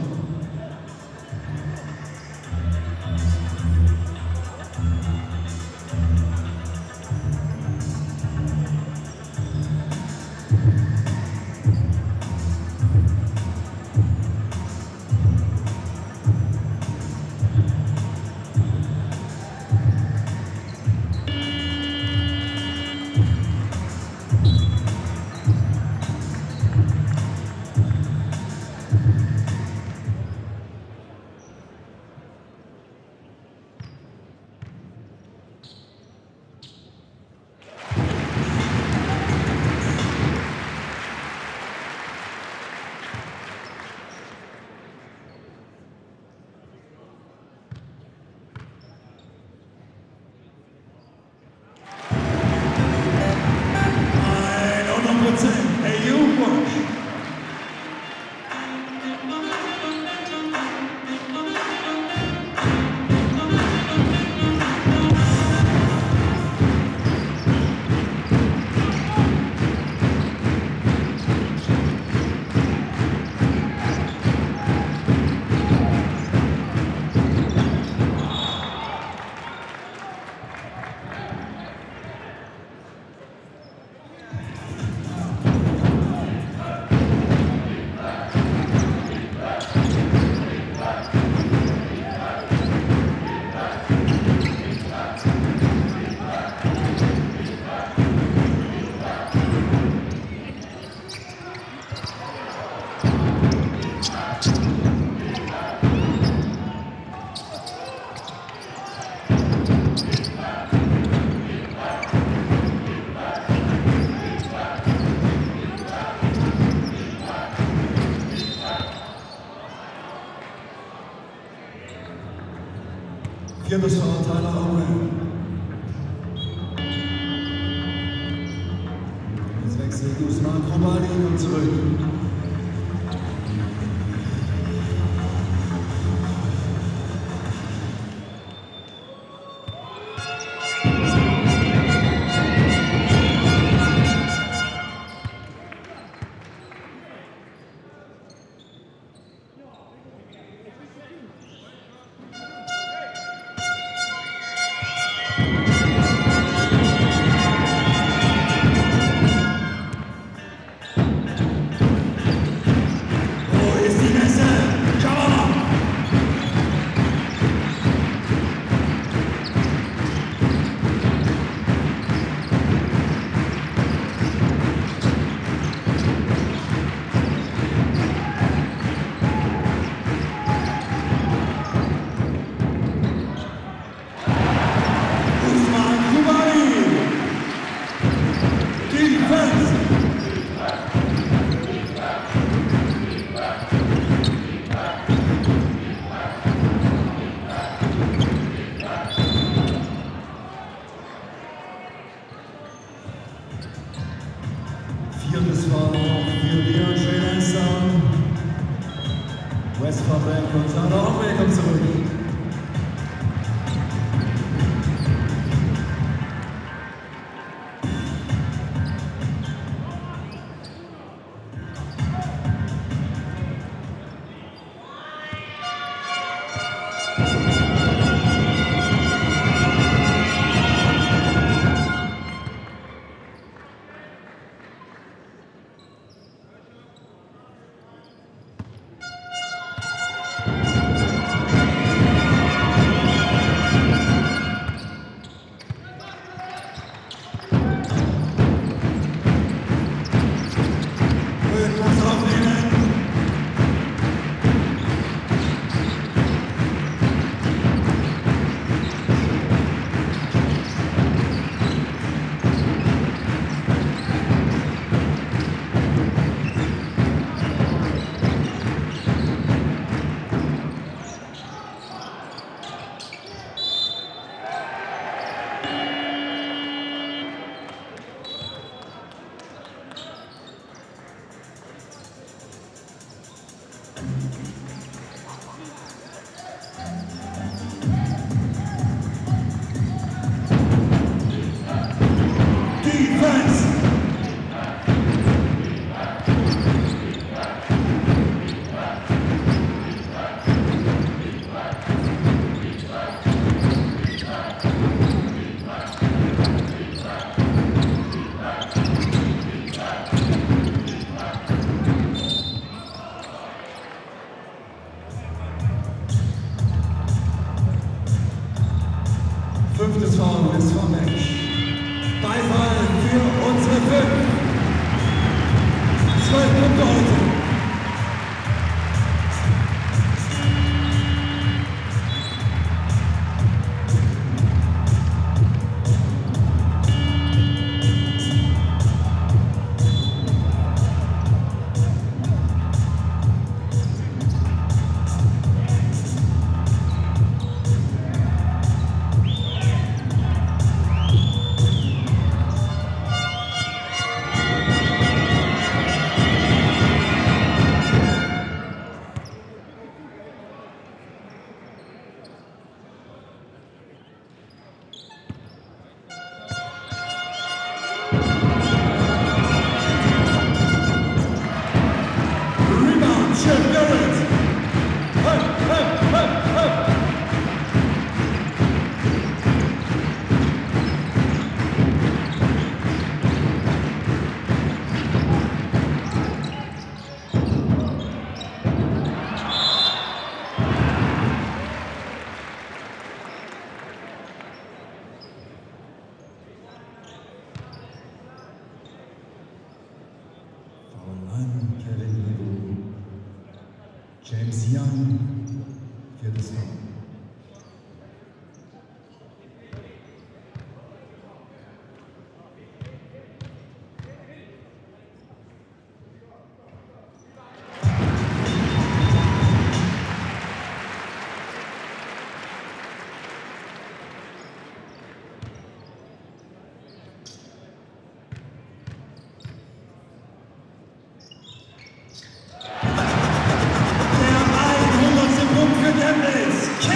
Hey, you watch. Viertes Foul, Tyler Owen. Jetzt wechselt Usman Krobani und zurück. Viertes Foul noch für Leon Schönheißer. Westfall und Sandra Hoffmann kommt zurück. Fünftes Foul ist vom Match. Beifall für unsere fünf. Zwölf Punkte heute. James Young, viertes Foul. Punkt für Chemnitz.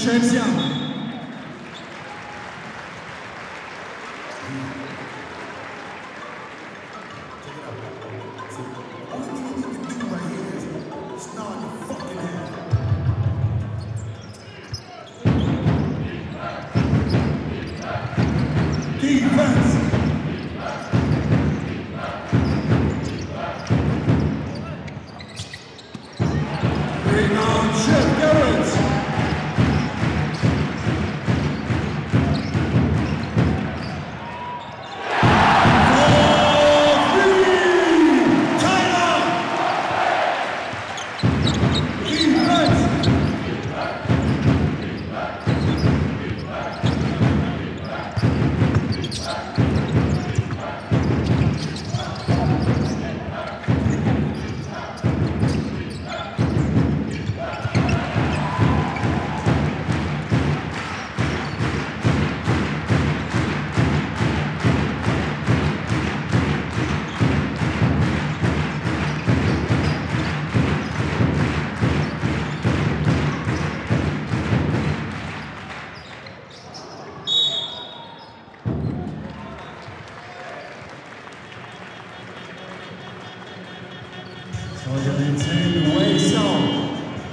James Young. Defense. Renowned Chef Garrett. Argentin Wei Xiao.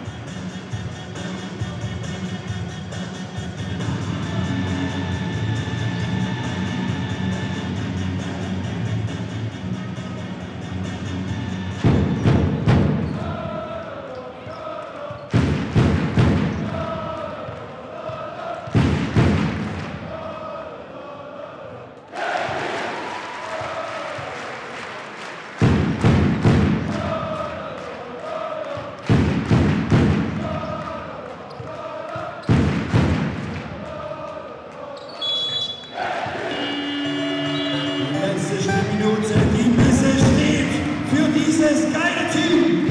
Die Messe steht für dieses geile Team.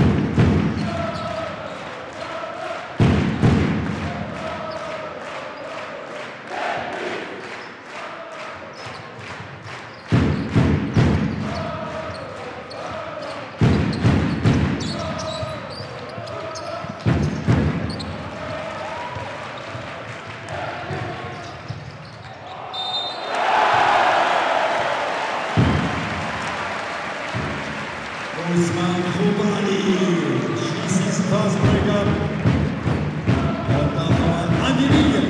Usman Khubani schließt das Passbreak ab. Und davon an die Linie.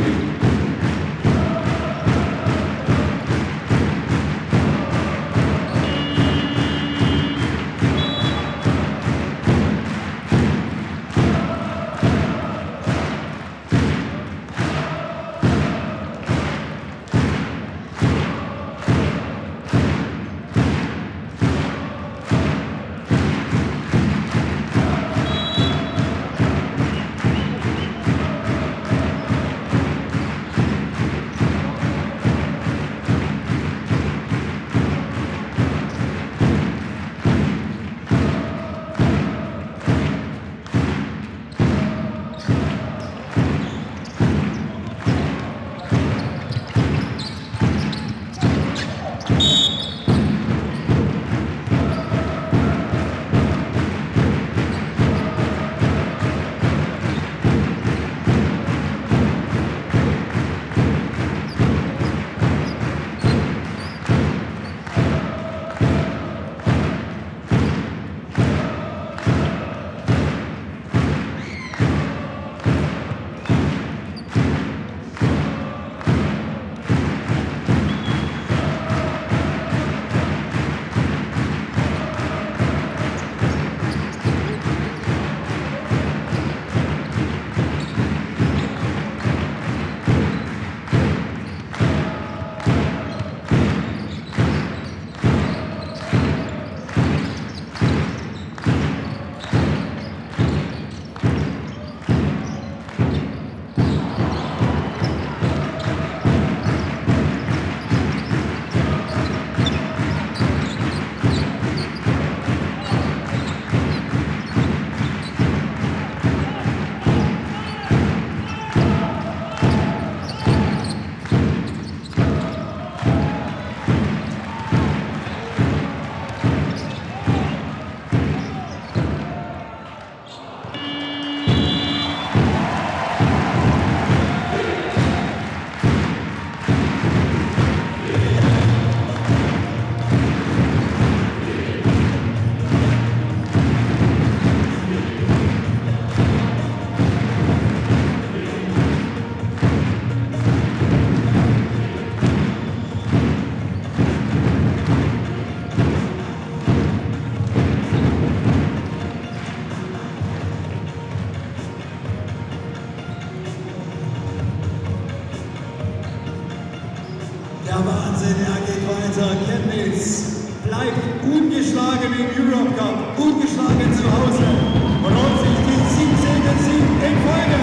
Der Wahnsinn, er geht weiter. Chemnitz bleibt ungeschlagen im Europe Cup, ungeschlagen zu Hause und holt sich den siebzehnten Sieg in Folge.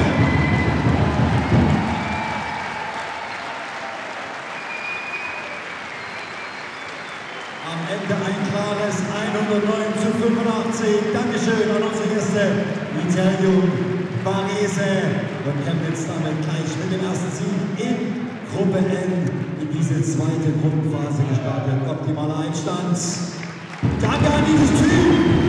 Am Ende ein klares hundertneun zu fünfundachtzig. Dankeschön an unsere Gäste Vitellum, Varese und Chemnitz damit gleich mit dem ersten Sieg in Gruppe N in diese zweite Gruppenphase gestartet. Optimaler Einstand. Danke an dieses Team!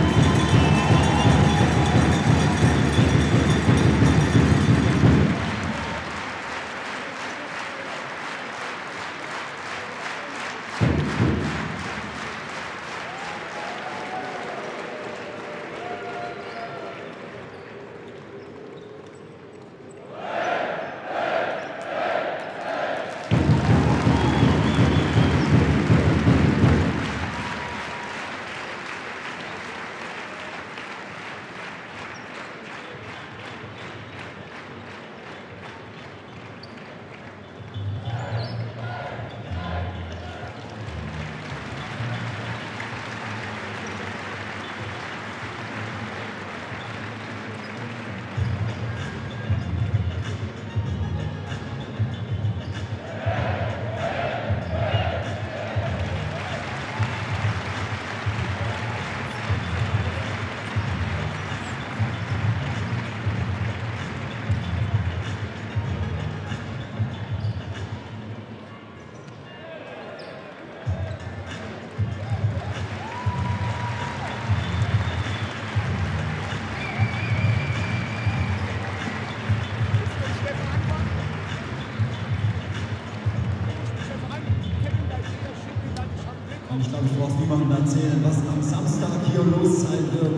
Ich glaube, ich brauche es niemandem erzählen, was am Samstag hier los sein wird.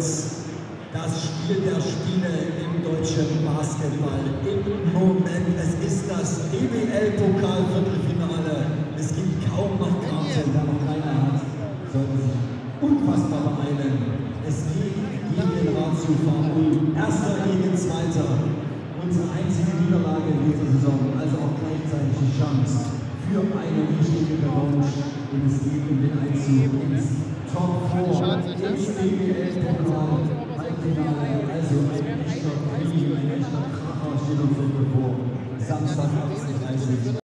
Das Spiel der Spiele im deutschen Basketball. Im Moment, es ist das B B L-Pokal-Viertelfinale. Es gibt kaum noch Karten, da noch keiner hat. Sollten sich unfassbar beeilen. Es geht gegen den Ratsufer Ulm. Erster gegen Zweiter. Unsere einzige Niederlage in dieser Saison, also auch gleichzeitig die Chance für eine wichtige Revanche. Und es geht um den Einzug ins Top vier, ins B B L-Pokal, Halbfinale. Also ein echter Krieg, ein echter Kracher steht uns bevor. Samstag achtzehn Uhr dreißig.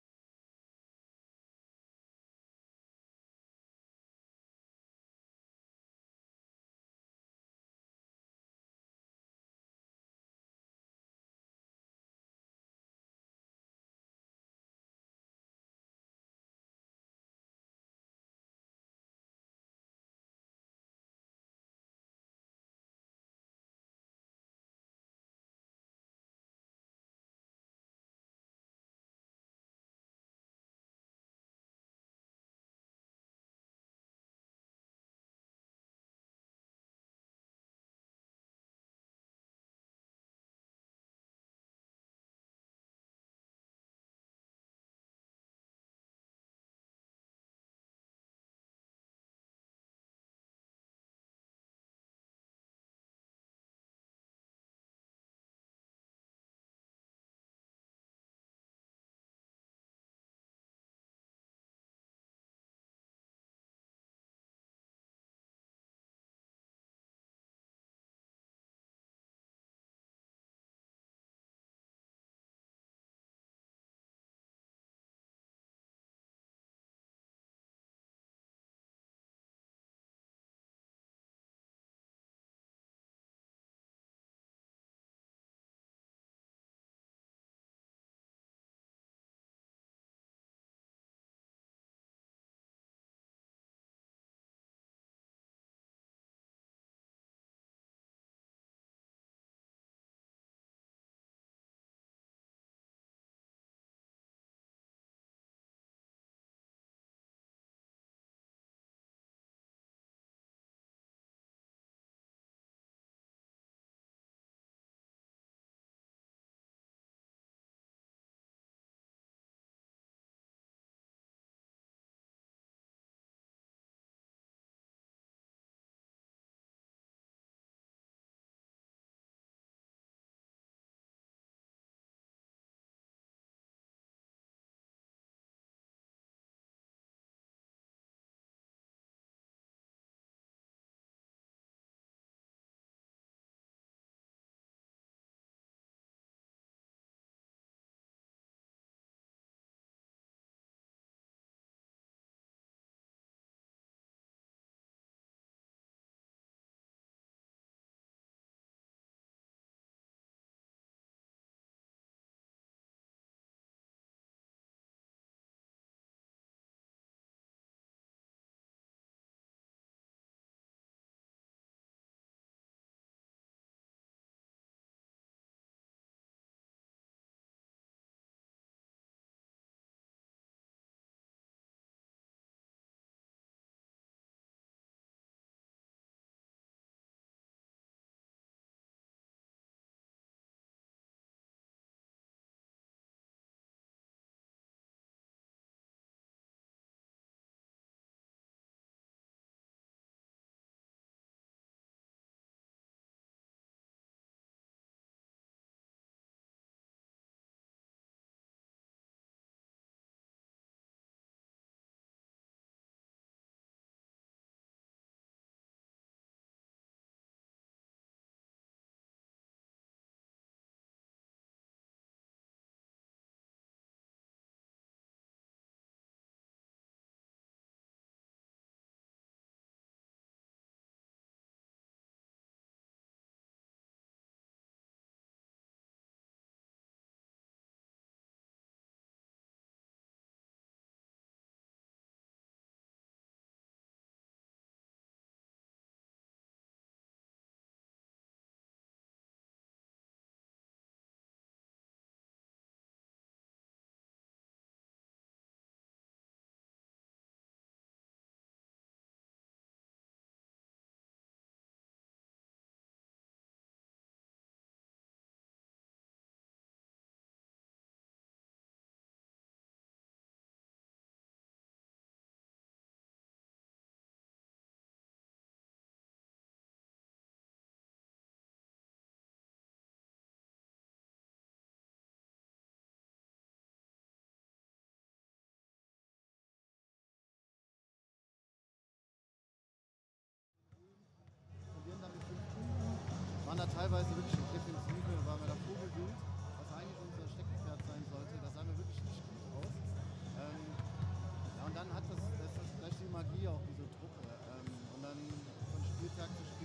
teilweise wirklich in Defensive, war mir da Vogelwild, was eigentlich unser Steckenpferd sein sollte. Da sah mir wirklich nicht gut aus. Ähm, ja, und dann hat das, das ist vielleicht die Magie auch, diese Truppe. Ähm, und dann von Spieltag zu Spieltag